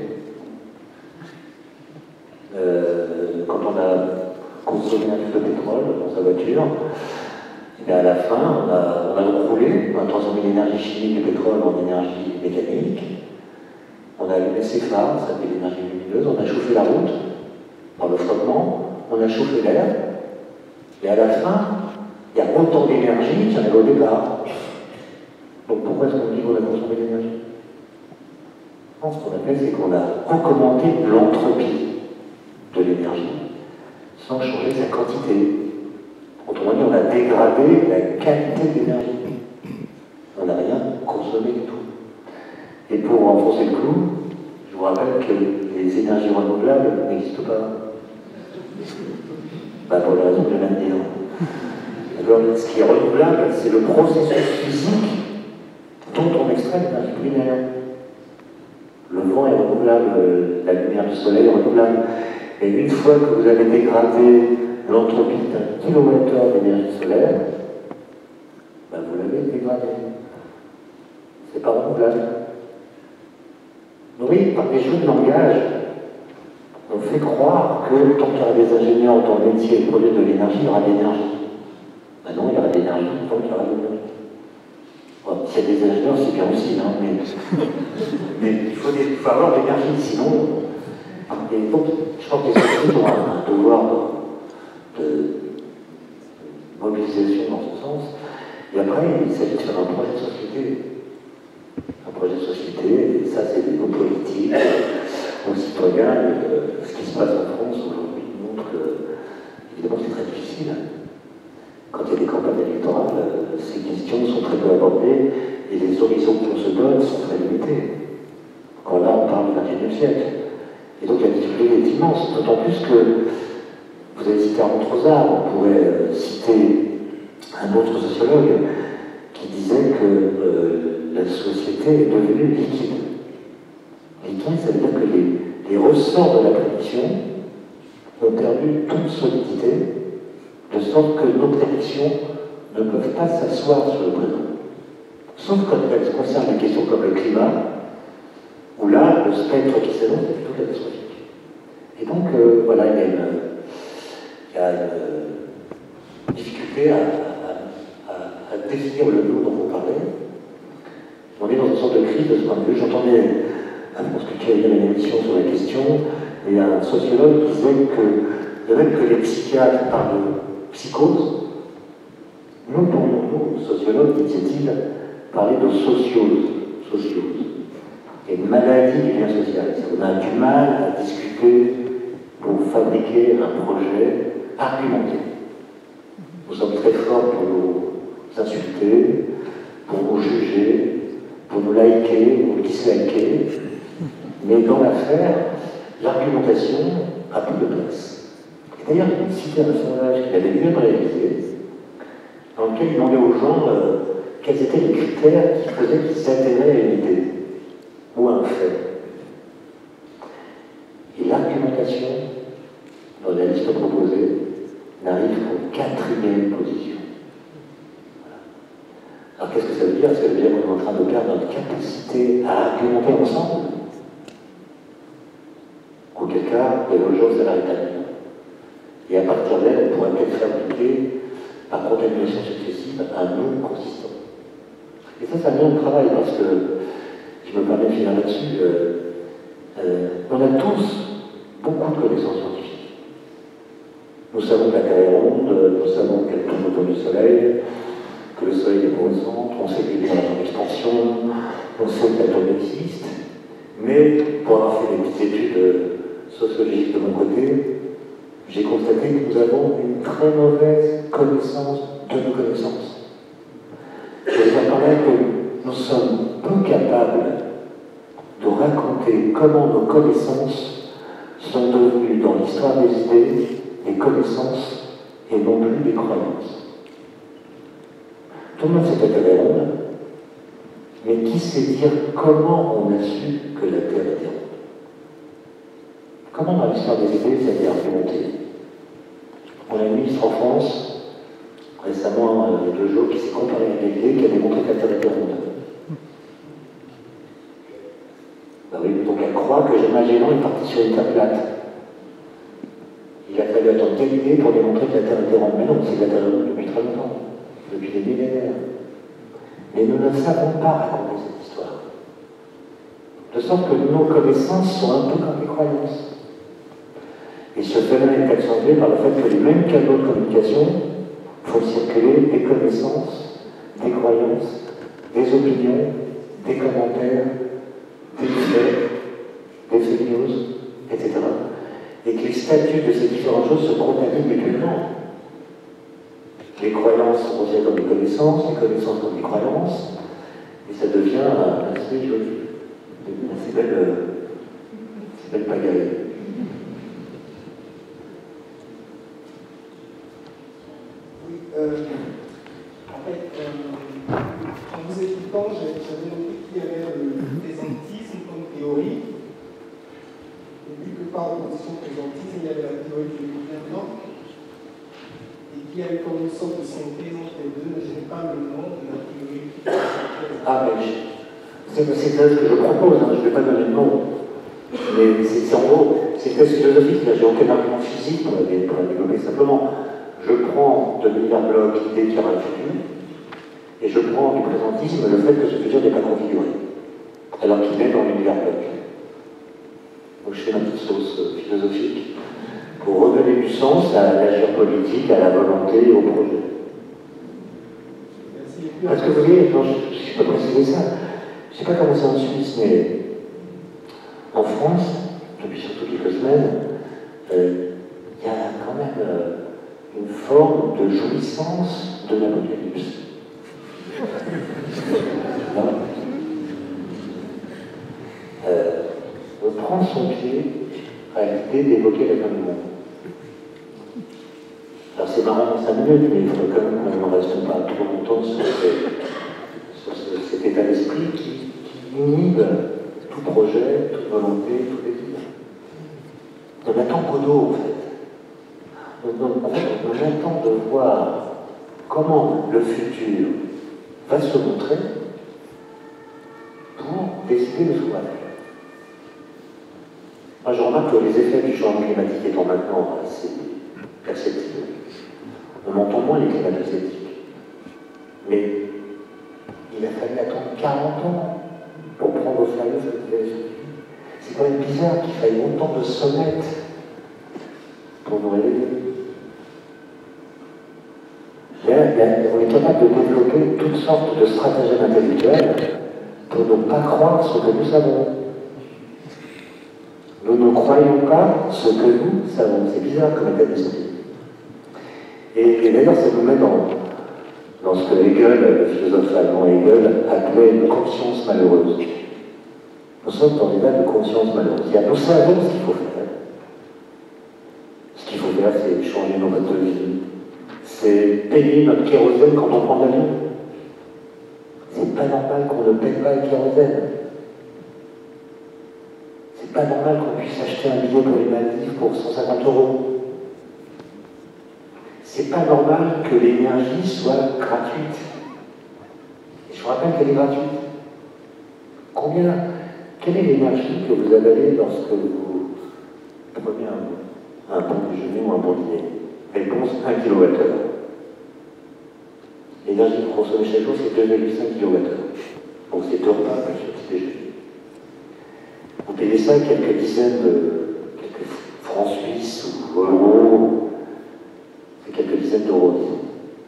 Euh, quand on a consommé un litre de pétrole dans sa voiture, et bien à la fin, on a, on a roulé, on a transformé l'énergie chimique du pétrole en énergie mécanique, on a allumé ses phares, ça fait l'énergie lumineuse, on a chauffé la route par le frottement, on a chauffé l'air, et à la fin, il y a autant d'énergie qu'il y en avait au départ. Donc pourquoi est-ce qu'on dit qu'on a consommé de l'énergie? Non, ce qu'on appelle, c'est qu'on a augmenté l'entropie de l'énergie sans changer sa quantité. Autrement dit, on a dégradé la qualité d'énergie. On n'a rien consommé du tout. Et pour enfoncer le clou, je vous rappelle que les énergies renouvelables n'existent pas. Bah pour les raisons que je viens de dire. Alors, ce qui est renouvelable, c'est le processus physique dont on extrait l'énergie primaire. Le vent est renouvelable, la lumière du soleil est renouvelable. Et une fois que vous avez dégradé l'entropie d'un kilowattheure d'énergie solaire, ben vous l'avez dégradé. C'est pas renouvelable. Donc oui, par des jeux de langage, on fait croire que tant qu'il y aura des ingénieurs dans le métier et produire de l'énergie, il y aura de l'énergie. Ben non, il y aura de l'énergie tant qu'il y aura de l'énergie. Bon, s'il y a des ingénieurs, c'est bien aussi, hein, mais, mais il faut, des, il faut avoir de l'énergie, sinon. Et donc, je pense que les scientifiques ont un, un devoir de, de mobilisation dans ce sens. Et après, il s'agit de faire un projet de société. Un projet de société, et ça, c'est des mots politiques, aux citoyens. Et, euh, ce qui se passe en France aujourd'hui montre que, évidemment, c'est très difficile. Quand il y a des campagnes électorales, euh, ces questions sont très peu abordées et les horizons qu'on se donne sont très limités. Quand là, on parle du vingt et unième siècle. Et donc la difficulté est immense, d'autant plus que vous avez cité Armand Trozard, on pourrait euh, citer un autre sociologue qui disait que euh, la société est devenue liquide. Liquide, ça veut dire que les, les ressorts de la prédiction ont perdu toute solidité, de sorte que nos prédictions ne peuvent pas s'asseoir sur le présent. Sauf quand elles concernent des questions comme le climat, où là, le spectre qui s'annonce est plutôt catastrophique. Et donc, euh, voilà, il y a une, il y a une difficulté à, à, à, à définir le nous dont vous parlez. On est dans une sorte de crise de ce point de vue. J'entendais, à France Culture, il y a une émission sur la question, et il y a un sociologue qui disait que, de même que les psychiatres parlent de psychose, nous pourrions, nous, sociologues, disait-il, parler de sociose. sociose. Et une maladie du lien social. On a du mal à discuter pour fabriquer un projet argumenté. Nous sommes très forts pour nous insulter, pour nous juger, pour nous liker, pour nous disliker. Mais dans l'affaire, l'argumentation a peu de place. Et d'ailleurs, il citait un sondage qu'il avait lui-même réalisé, dans lequel il demandait aux gens euh, quels étaient les critères qui faisaient qu'ils s'adhéraient à une idée ou un fait. Et l'argumentation, dans la liste proposée, n'arrive qu'en quatrième position. Alors qu'est-ce que ça veut dire? Ça veut dire qu'on est en train de perdre notre capacité à argumenter ensemble. Auquel cas, il y a le jour, ça va rétablir. Et à partir d'elle, on pourrait peut-être faire appliquer, par contamination successive, un nom consistant. Et ça, c'est un long travail, parce que, je me permets de finir là-dessus, euh, euh, on a tous beaucoup de connaissances scientifiques. Nous savons que la Terre est ronde, nous savons qu'elle tourne autour du Soleil, que le Soleil est au centre, on sait qu'il est en expansion, on sait que l'atome existe, mais pour avoir fait des petites études sociologiques de mon côté, j'ai constaté que nous avons une très mauvaise connaissance de nos connaissances. Je veux dire par là que nous sommes peu capables de raconter comment nos connaissances sont devenues dans l'histoire des idées des connaissances et non plus des croyances. Tout le monde sait que la Terre est ronde, mais qui sait dire comment on a su que la Terre était ronde? Comment dans l'histoire des idées ça a été argumenté? On a une ministre en France, récemment, il y a deux jours, qui s'est comparé à Galilée, qui a démontré que la Terre était ronde. Ben oui, donc elle croit que Magellan est parti sur une Terre plate. Il a fallu attendre Galilée pour démontrer que la Terre était ronde. Mais non, c'est que la Terre est ronde depuis très longtemps, depuis des millénaires. Mais nous ne savons pas raconter cette histoire. De sorte que nos connaissances sont un peu comme des croyances. Et ce phénomène est accentué par le fait que les mêmes canaux de communication font circuler des connaissances, des croyances, des opinions, des commentaires, des faits, des fake news, et cetera. Et que les statuts de ces différentes choses se contaminent mutuellement. Les croyances sont considérées comme des connaissances, les connaissances comme des croyances, et ça devient assez joli, une assez belle, assez belle pagaille. Oui, euh, en fait, euh, en vous écoutant, j'avais noté qu'il y avait le présentisme comme théorie, et vu que par opposition au présentisme, il y avait la théorie du gouvernement, et qu'il y avait comme une sorte de synthèse entre les deux, mais je n'ai pas le nom de la théorie qui est Ah, mais c'est une synthèse que je propose, hein, je ne vais pas donner le nom. Mais c'est en gros, c'est une thèse philosophique, là, j'ai aucun argument physique pour la, pour la développer. Simplement, je prends de l'univers bloc l'idée qu'il y aura le futur, et je prends du présentisme le fait que ce futur n'est pas configuré, alors qu'il est dans l'univers bloc. Donc je fais ma petite sauce philosophique pour redonner du sens à l'agir politique, à la volonté et au projet. Parce que vous voyez, non, je ne peux pas préciser ça, je ne sais pas comment c'est en Suisse, mais en France, depuis surtout quelques semaines, euh, il y a quand même euh, une forme de jouissance de l'apocalypse. euh, on prend son pied à l'idée d'évoquer la fin du monde. Alors c'est marrant dans cinq minutes, mais il faudrait quand même qu'on ne reste pas trop longtemps sur, ces, sur ce, cet état d'esprit qui, qui inhibe tout projet, toute volonté, tout désir. On attend Godot, en fait. On, on, on, on attend de voir comment le futur va se montrer pour décider de ce qu'on va faire. Moi, je remarque que les effets du changement climatique étant maintenant assez perceptibles, on entend moins les climato-sceptiques. Mais il a fallu attendre quarante ans pour prendre au sérieux cette situation. C'est quand même bizarre qu'il faille autant de sonnettes pour nous réveiller. Là, on est capable de développer toutes sortes de stratagèmes intellectuels pour ne pas croire ce que nous savons. Nous ne croyons pas ce que nous savons. C'est bizarre comme état d'esprit. Et, et d'ailleurs, ça nous met dans, dans ce que Hegel, le philosophe allemand Hegel, appelait une conscience malheureuse. Nous sommes dans l'état de conscience malheureuse. Nous savons ce qu'il faut faire. Ce qu'il faut faire, c'est changer nos modes de vie. C'est payer notre kérosène quand on prend l'avion. C'est pas normal qu'on ne paye pas le kérosène. C'est pas normal qu'on puisse acheter un billet pour les Maldives pour cent cinquante euros. C'est pas normal que l'énergie soit gratuite. Je vous rappelle qu'elle est gratuite. Combien, quelle est l'énergie que vous avalez lorsque vous prenez un, un bon déjeuner ou un bon dîner? Réponse, un kilowattheure. L'énergie que vous consommez chaque jour, c'est deux virgule cinq kilowattheures. Donc c'est deux repas plus le petit déjeuner. Vous payez ça quelques dizaines de quelques francs suisses ou euros, c'est quelques dizaines d'euros, disons.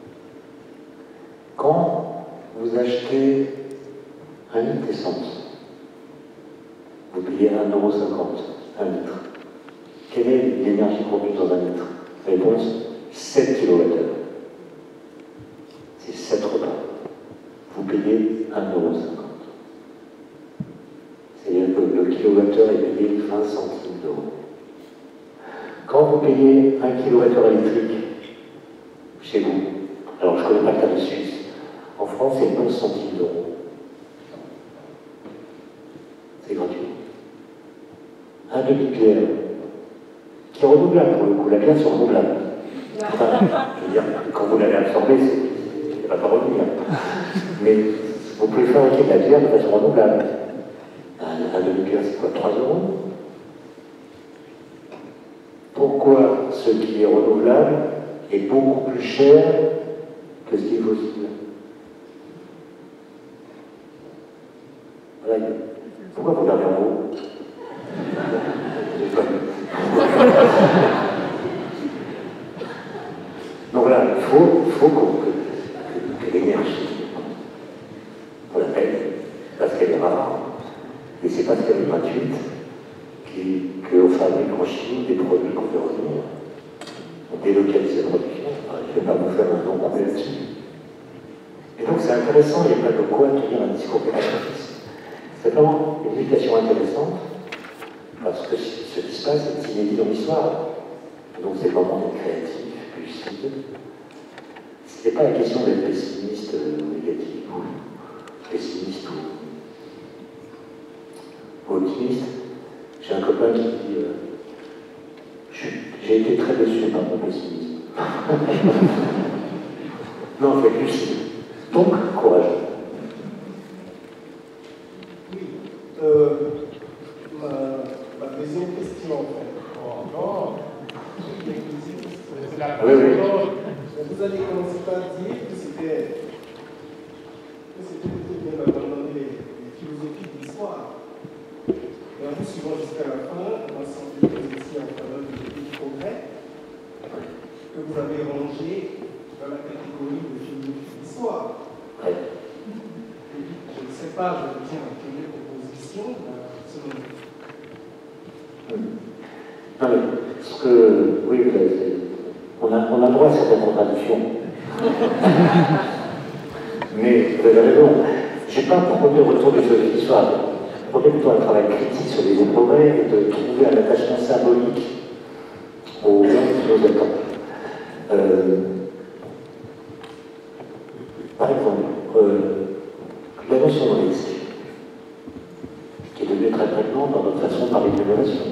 Quand vous achetez un litre d'essence, vous payez un euro cinquante, un litre. Quelle est l'énergie contenue dans un litre? Réponse, sept kilowattheures. C'est sept repas. Vous payez un euro cinquante. C'est-à-dire que le kilowattheure est payé vingt centimes d'euros. Quand vous payez un kilowattheure électrique chez vous, alors je ne connais pas le tarif suisse, en France c'est onze centimes d'euros. C'est gratuit. Un demi-bière, qui est renouvelable pour le coup, la bière c'est renouvelable. Enfin, je veux dire, quand vous l'avez absorbée, elle ne va pas revenir. Mais vous pouvez fabriquer de la bière de façon renouvelable. Un, un demi-bière, c'est quoi, trois euros? Pourquoi ce qui est renouvelable est beaucoup plus cher que ce qui est fossile? Voilà. Pourquoi vous regardez en haut? Donc voilà, il faut, il faut qu'on, que, que, que l'énergie, on la paye, parce qu'elle est rare, et c'est parce qu'elle est gratuite qu'on fabrique en Chine des produits qu'on peut revenir. On délocalise la production, je ne vais pas vous faire un nom complet là-dessus. Et donc c'est intéressant, il n'y a pas de quoi tenir un discours pédagogique. C'est vraiment une éducation intéressante, parce que ce qui se passe est inédit dans l'histoire. Donc c'est vraiment d'être créatif, lucide. Ce n'est pas la question d'être pessimiste ou négatif, ou pessimiste ou optimiste. J'ai un copain qui dit euh, j'ai été très déçu par mon pessimisme. Non, il faut être lucide. Donc, courage. Oui. Euh, ma, ma deuxième question, en fait. Oh, non. Oui, oui. Vous avez commencé par dire que c'était que c'était plutôt bien d'abandonner les, les philosophies de l'histoire. Et en vous suivant jusqu'à la fin, on a senti que vous étiez en faveur du progrès, que vous avez rangé dans la catégorie de philosophie de l'histoire. Ouais. Je ne sais pas, je veux dire, quelle est vos positions, selon vous. Non, mais ce que. Oui, vous avez, on, a, on a droit à certaines contradictions. Mais vous avez raison. Je n'ai pas proposé le retour de philosophie d'histoire. Je proposais plutôt un travail critique sur les progrès et de trouver un attachement symbolique aux gens qui nous attendent. Euh, par exemple, euh, la notion de risque, qui est devenue très prégnante dans notre façon de parler de l'innovation.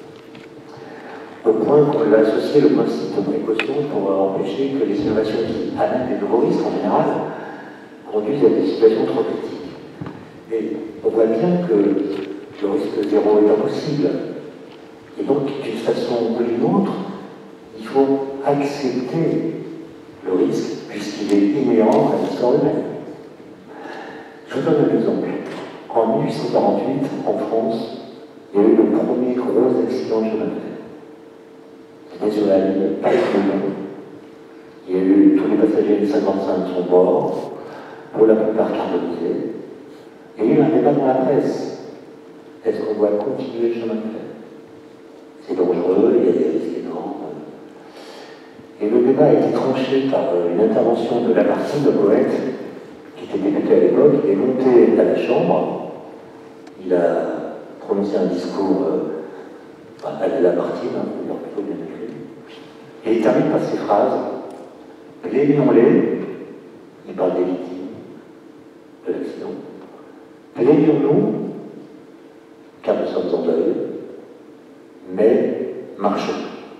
Au point qu'on l'a associé le principe de précaution pour empêcher que les innovations qui amènent des nouveaux risques en général conduisent à des situations trop critiques. Et on voit bien que le risque zéro est impossible. Et donc, d'une façon ou d'une autre, il faut accepter le risque puisqu'il est inhérent à l'histoire humaine. Je vous donne un exemple. En mille huit cent quarante-huit, en France, il y a eu le premier gros accident de chemin de fer. C'était sur la ligne Paris-Lyon. Il y a eu tous les passagers de cinquante-cinq sont morts, pour la plupart carbonisés. Et il y a eu un débat dans la presse. Est-ce qu'on doit continuer le chemin de fer? C'est dangereux, il y a des risques énormes. Et le débat a été tranché par une intervention de Lamartine, le poète, qui était député à l'époque. Il est monté à la Chambre, il a prononcé un discours euh, à la Lamartine, hein, plutôt bien écrit, et il termine par ces phrases: plaignons-les, il parle des victimes de l'accident, plaignons-nous, car nous sommes en deuil, mais marchons.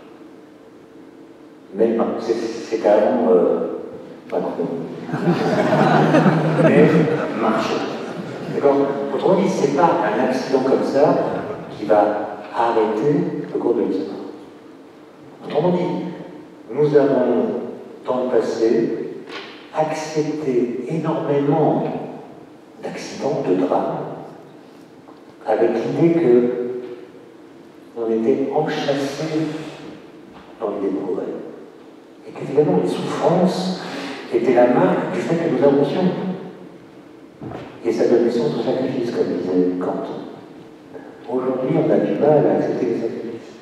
Mais c'est carrément euh, Macron. Mais marche. D'accord? Autrement dit, ce n'est pas un accident comme ça qui va arrêter le cours de l'histoire. Autrement dit, nous avons, dans le passé, accepté énormément d'accidents, de drames, avec l'idée que on était enchâssé dans l'idée de progrès. Et qu'évidemment, les souffrances étaient la marque du fait que nous avancions. Et ça donne naissance au sacrifice, comme disait Kant. Aujourd'hui, on a du mal à accepter les sacrifices.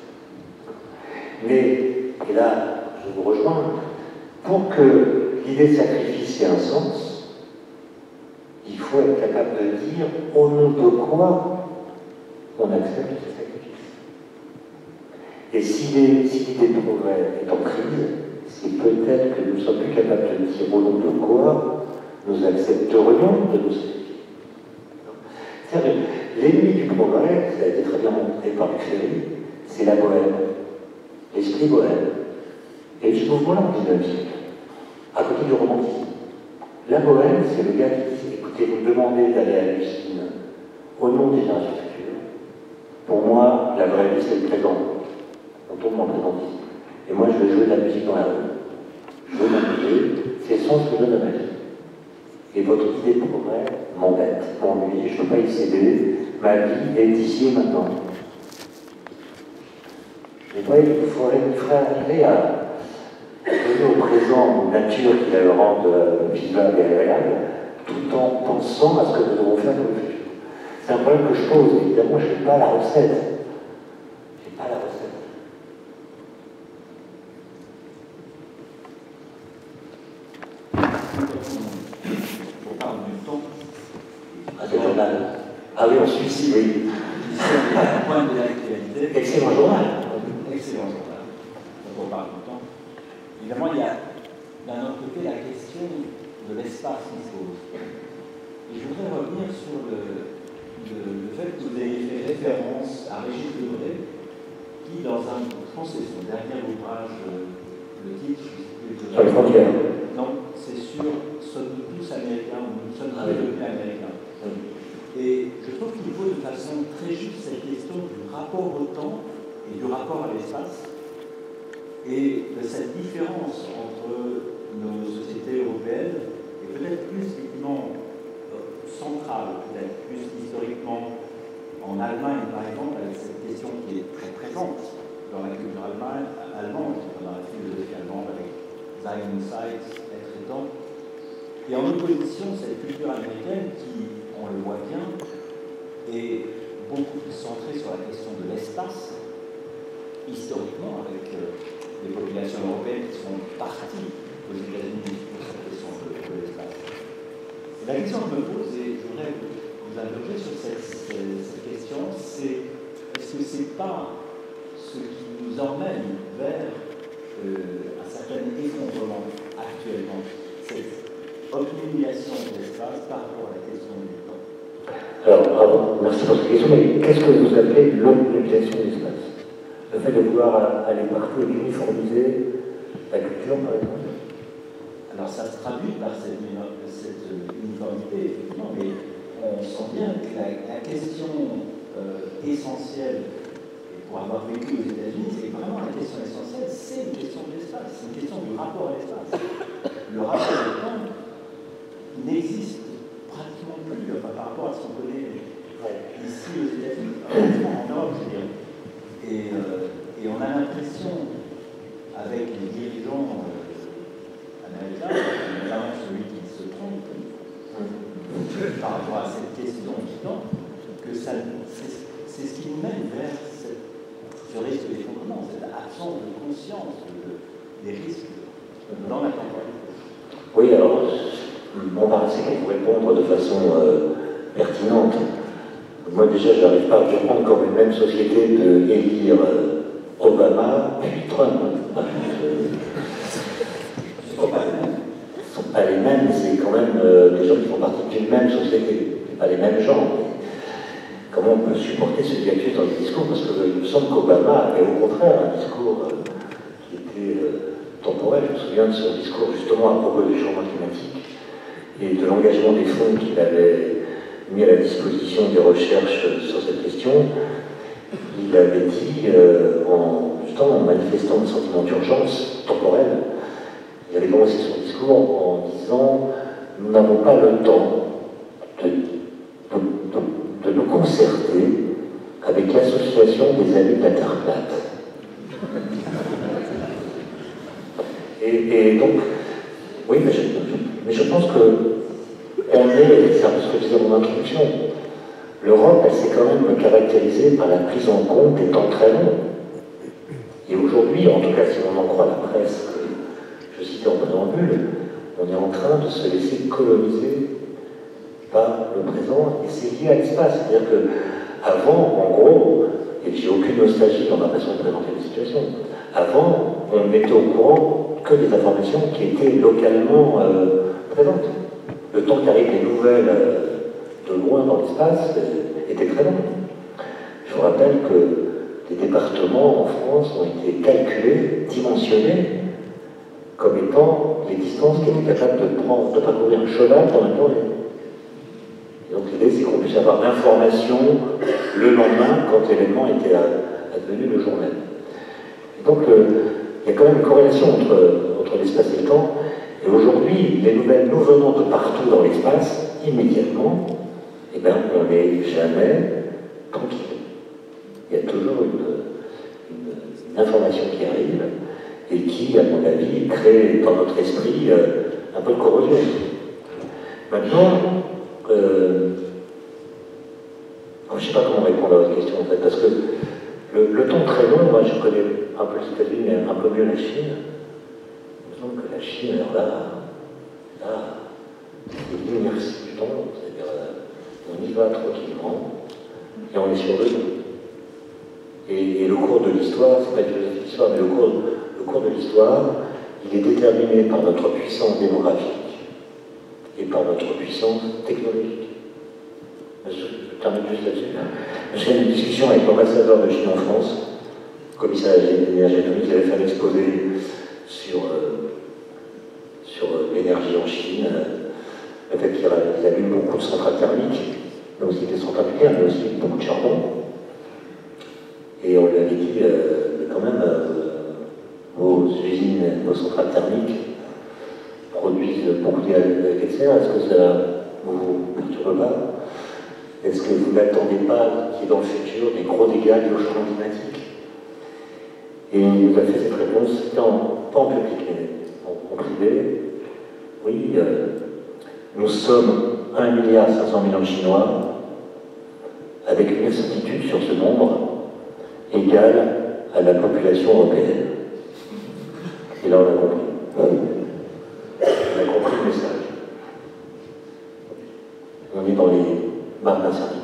Mais, et là, je vous rejoins, pour que l'idée de sacrifice ait un sens, il faut être capable de dire au nom de quoi on accepte ces sacrifices. Et si l'idée de progrès est en crise, c'est peut-être que nous ne sommes plus capables de dire au nom de quoi nous accepterions de nous sacrifier. C'est-à-dire, l'ennemi du progrès, ça a été très bien montré par Ferry, c'est la bohème, l'esprit bohème. Et ce mouvement-là au dix-neuvième siècle, à côté du romantisme. La bohème, c'est le gars qui dit, écoutez, vous me demandez d'aller à l'usine au nom des générations futures. Pour moi, la vraie vie, c'est le présent. On tombe dans le présentisme. Et moi, je vais jouer de la musique dans la rue. Je veux m'amuser, c'est le sens que je donne à ma vie. Et votre idée de progrès m'embête, m'ennuie, je ne peux pas y céder. Ma vie est ici et maintenant. Et voyez, il faudrait, il faudrait arriver à donner au présent une nature qui la rende vivable et agréable, tout en pensant à ce que nous devons faire pour le futur. C'est un problème que je pose. Évidemment, je n'ai pas la recette. Je n'ai pas la recette. On parle du temps. Ah, c'est journal. Ah oui, on suit, oui. C'est un point de l'actualité. Excellent journal. Excellent journal. Donc on parle du temps. Évidemment, il y a d'un autre côté la question de l'espace qui se pose. Et je voudrais revenir sur le, le, le fait que vous ayez fait référence à Régis Debray, qui, dans un, je pense que c'est son dernier ouvrage, le titre, je ne sais plus. Sur les frontières. Non, c'est sur Sommes-nous tous américains ou nous sommes tous Ah, oui. devenus américains. Oui. Et je trouve qu'il pose de façon très juste cette question du rapport au temps et du rapport à l'espace, et de cette différence entre nos sociétés européennes, et peut-être plus effectivement euh, centrale, peut-être plus historiquement en Allemagne par exemple, avec cette question qui est très présente dans la culture allemande, allemande dans la philosophie allemande avec Sein und Zeit, être et temps, et en opposition cette culture américaine qui, on le voit bien, est beaucoup plus centrée sur la question de l'espace, historiquement, avec euh, les populations européennes qui sont parties aux États-Unis pour cette question de, de l'espace. La question que je me pose, et je voudrais vous interroger sur cette, cette, cette question, c'est est-ce que ce n'est pas ce qui nous emmène vers euh, un certain effondrement actuellement, cette obnubilation de l'espace par rapport à la question du temps? Alors, bravo, merci pour cette question, mais qu'est-ce que vous appelez l'obnubilation de l'espace? Le fait de vouloir aller partout et uniformiser la culture, par exemple? Alors, ça se traduit par cette, cette uniformité, effectivement, mais on sent bien que la, la question euh, essentielle, et pour avoir vécu aux États-Unis, c'est vraiment la question essentielle, c'est une question de l'espace, c'est une question du rapport à l'espace. Le rapport au temps n'existe pratiquement plus, enfin, par rapport à ce qu'on connaît ici aux États-Unis, en Europe, je veux dire. Et, euh, et on a l'impression, avec les dirigeants euh, américains, notamment celui qui se trompe par rapport à cette question du temps, que ça, c'est ce qui nous mène vers cette, ce risque d'effondrement, cette absence de conscience de, des risques dans la temporalité. Oui, alors, on paraissait qu'on vous répondre de façon euh, pertinente. Moi, déjà, je n'arrive pas à comprendre comme une même société de élire euh, Obama puis Trump. Ce ne sont pas les mêmes. Ce ne sont pas les mêmes, c'est quand même euh, des gens qui font partie d'une même société, pas les mêmes gens. Comment on peut supporter ce hiatus dans le discours? Parce qu'il me semble qu'Obama avait au contraire un discours euh, qui était euh, temporel. Je me souviens de son discours justement à propos du changement climatique. et de l'engagement des fonds qu'il avait mis à la disposition des recherches sur cette question, il avait dit, euh, en, justement, en manifestant un sentiment d'urgence temporelle, il avait commencé son discours en disant « Nous n'avons pas le temps de, de, de, de nous concerter avec l'association des amis de la Terre plate. » Et, et donc, oui, mais je, mais je pense que on est, c'est un peu ce que je disais dans mon introduction, l'Europe, elle s'est quand même caractérisée par la prise en compte des temps très longs. Et aujourd'hui, en tout cas, si on en croit la presse que je citais en préambule, on est en train de se laisser coloniser par le présent, et c'est lié à l'espace. C'est-à-dire qu'avant, en gros, et j'ai aucune nostalgie dans ma façon de présenter les situations, avant, on était au courant que des informations qui étaient localement euh, présentes. Le temps qu'arrivent les nouvelles euh, de loin dans l'espace euh, était très long. Je vous rappelle que les départements en France ont été calculés, dimensionnés, comme étant les distances qui étaient capables de, prendre, de parcourir un cheval pendant une journée. Et donc l'idée, c'est qu'on puisse avoir l'information le lendemain quand l'événement était advenu le jour même. Et donc, euh, il y a quand même une corrélation entre, entre l'espace et le temps. Et aujourd'hui, les nouvelles nous venant de partout dans l'espace, immédiatement, eh bien, on n'est jamais tranquille. Il y a toujours une, une, une information qui arrive et qui, à mon avis, crée dans notre esprit euh, un peu de corrosion. Maintenant, euh, je ne sais pas comment répondre à votre question en fait, parce que le, le temps très long, moi je connais un peu les États-Unis, mais un peu mieux la Chine. Il me semble que la Chine, alors là, là c'est l'inertie du temps, c'est-à-dire euh, on y va tranquillement et on est sur le dos. Et, et le cours de l'histoire, c'est pas une philosophie d'histoire, mais le cours, le cours de l'histoire, il est déterminé par notre puissance démographique et par notre puissance technologique. Je termine juste là-dessus. J'ai eu une discussion avec l'ambassadeur de Chine en France, commissaire à l'énergie atomique, qui avait fait un exposé sur, euh, sur l'énergie en Chine, le fait qu'il allume beaucoup de centrales thermiques, mais aussi des centrales nucléaires, mais aussi beaucoup de charbon. Et on lui avait dit, euh, quand même, euh, vos usines, vos centrales thermiques produisent beaucoup d'effets de serre, est-ce que ça ne vous perturbe pas? Est-ce que vous n'attendez pas qu'il y ait dans le futur des gros dégâts liés au changement climatique? Et il nous a fait cette réponse, c'était en, pas en public, mais en, en privé. Oui, euh, nous sommes un milliard cinq cents millions de Chinois, avec une incertitude sur ce nombre égale à la population européenne. Et là, on a compris. On a compris le message. On est dans les barres d'incertitude.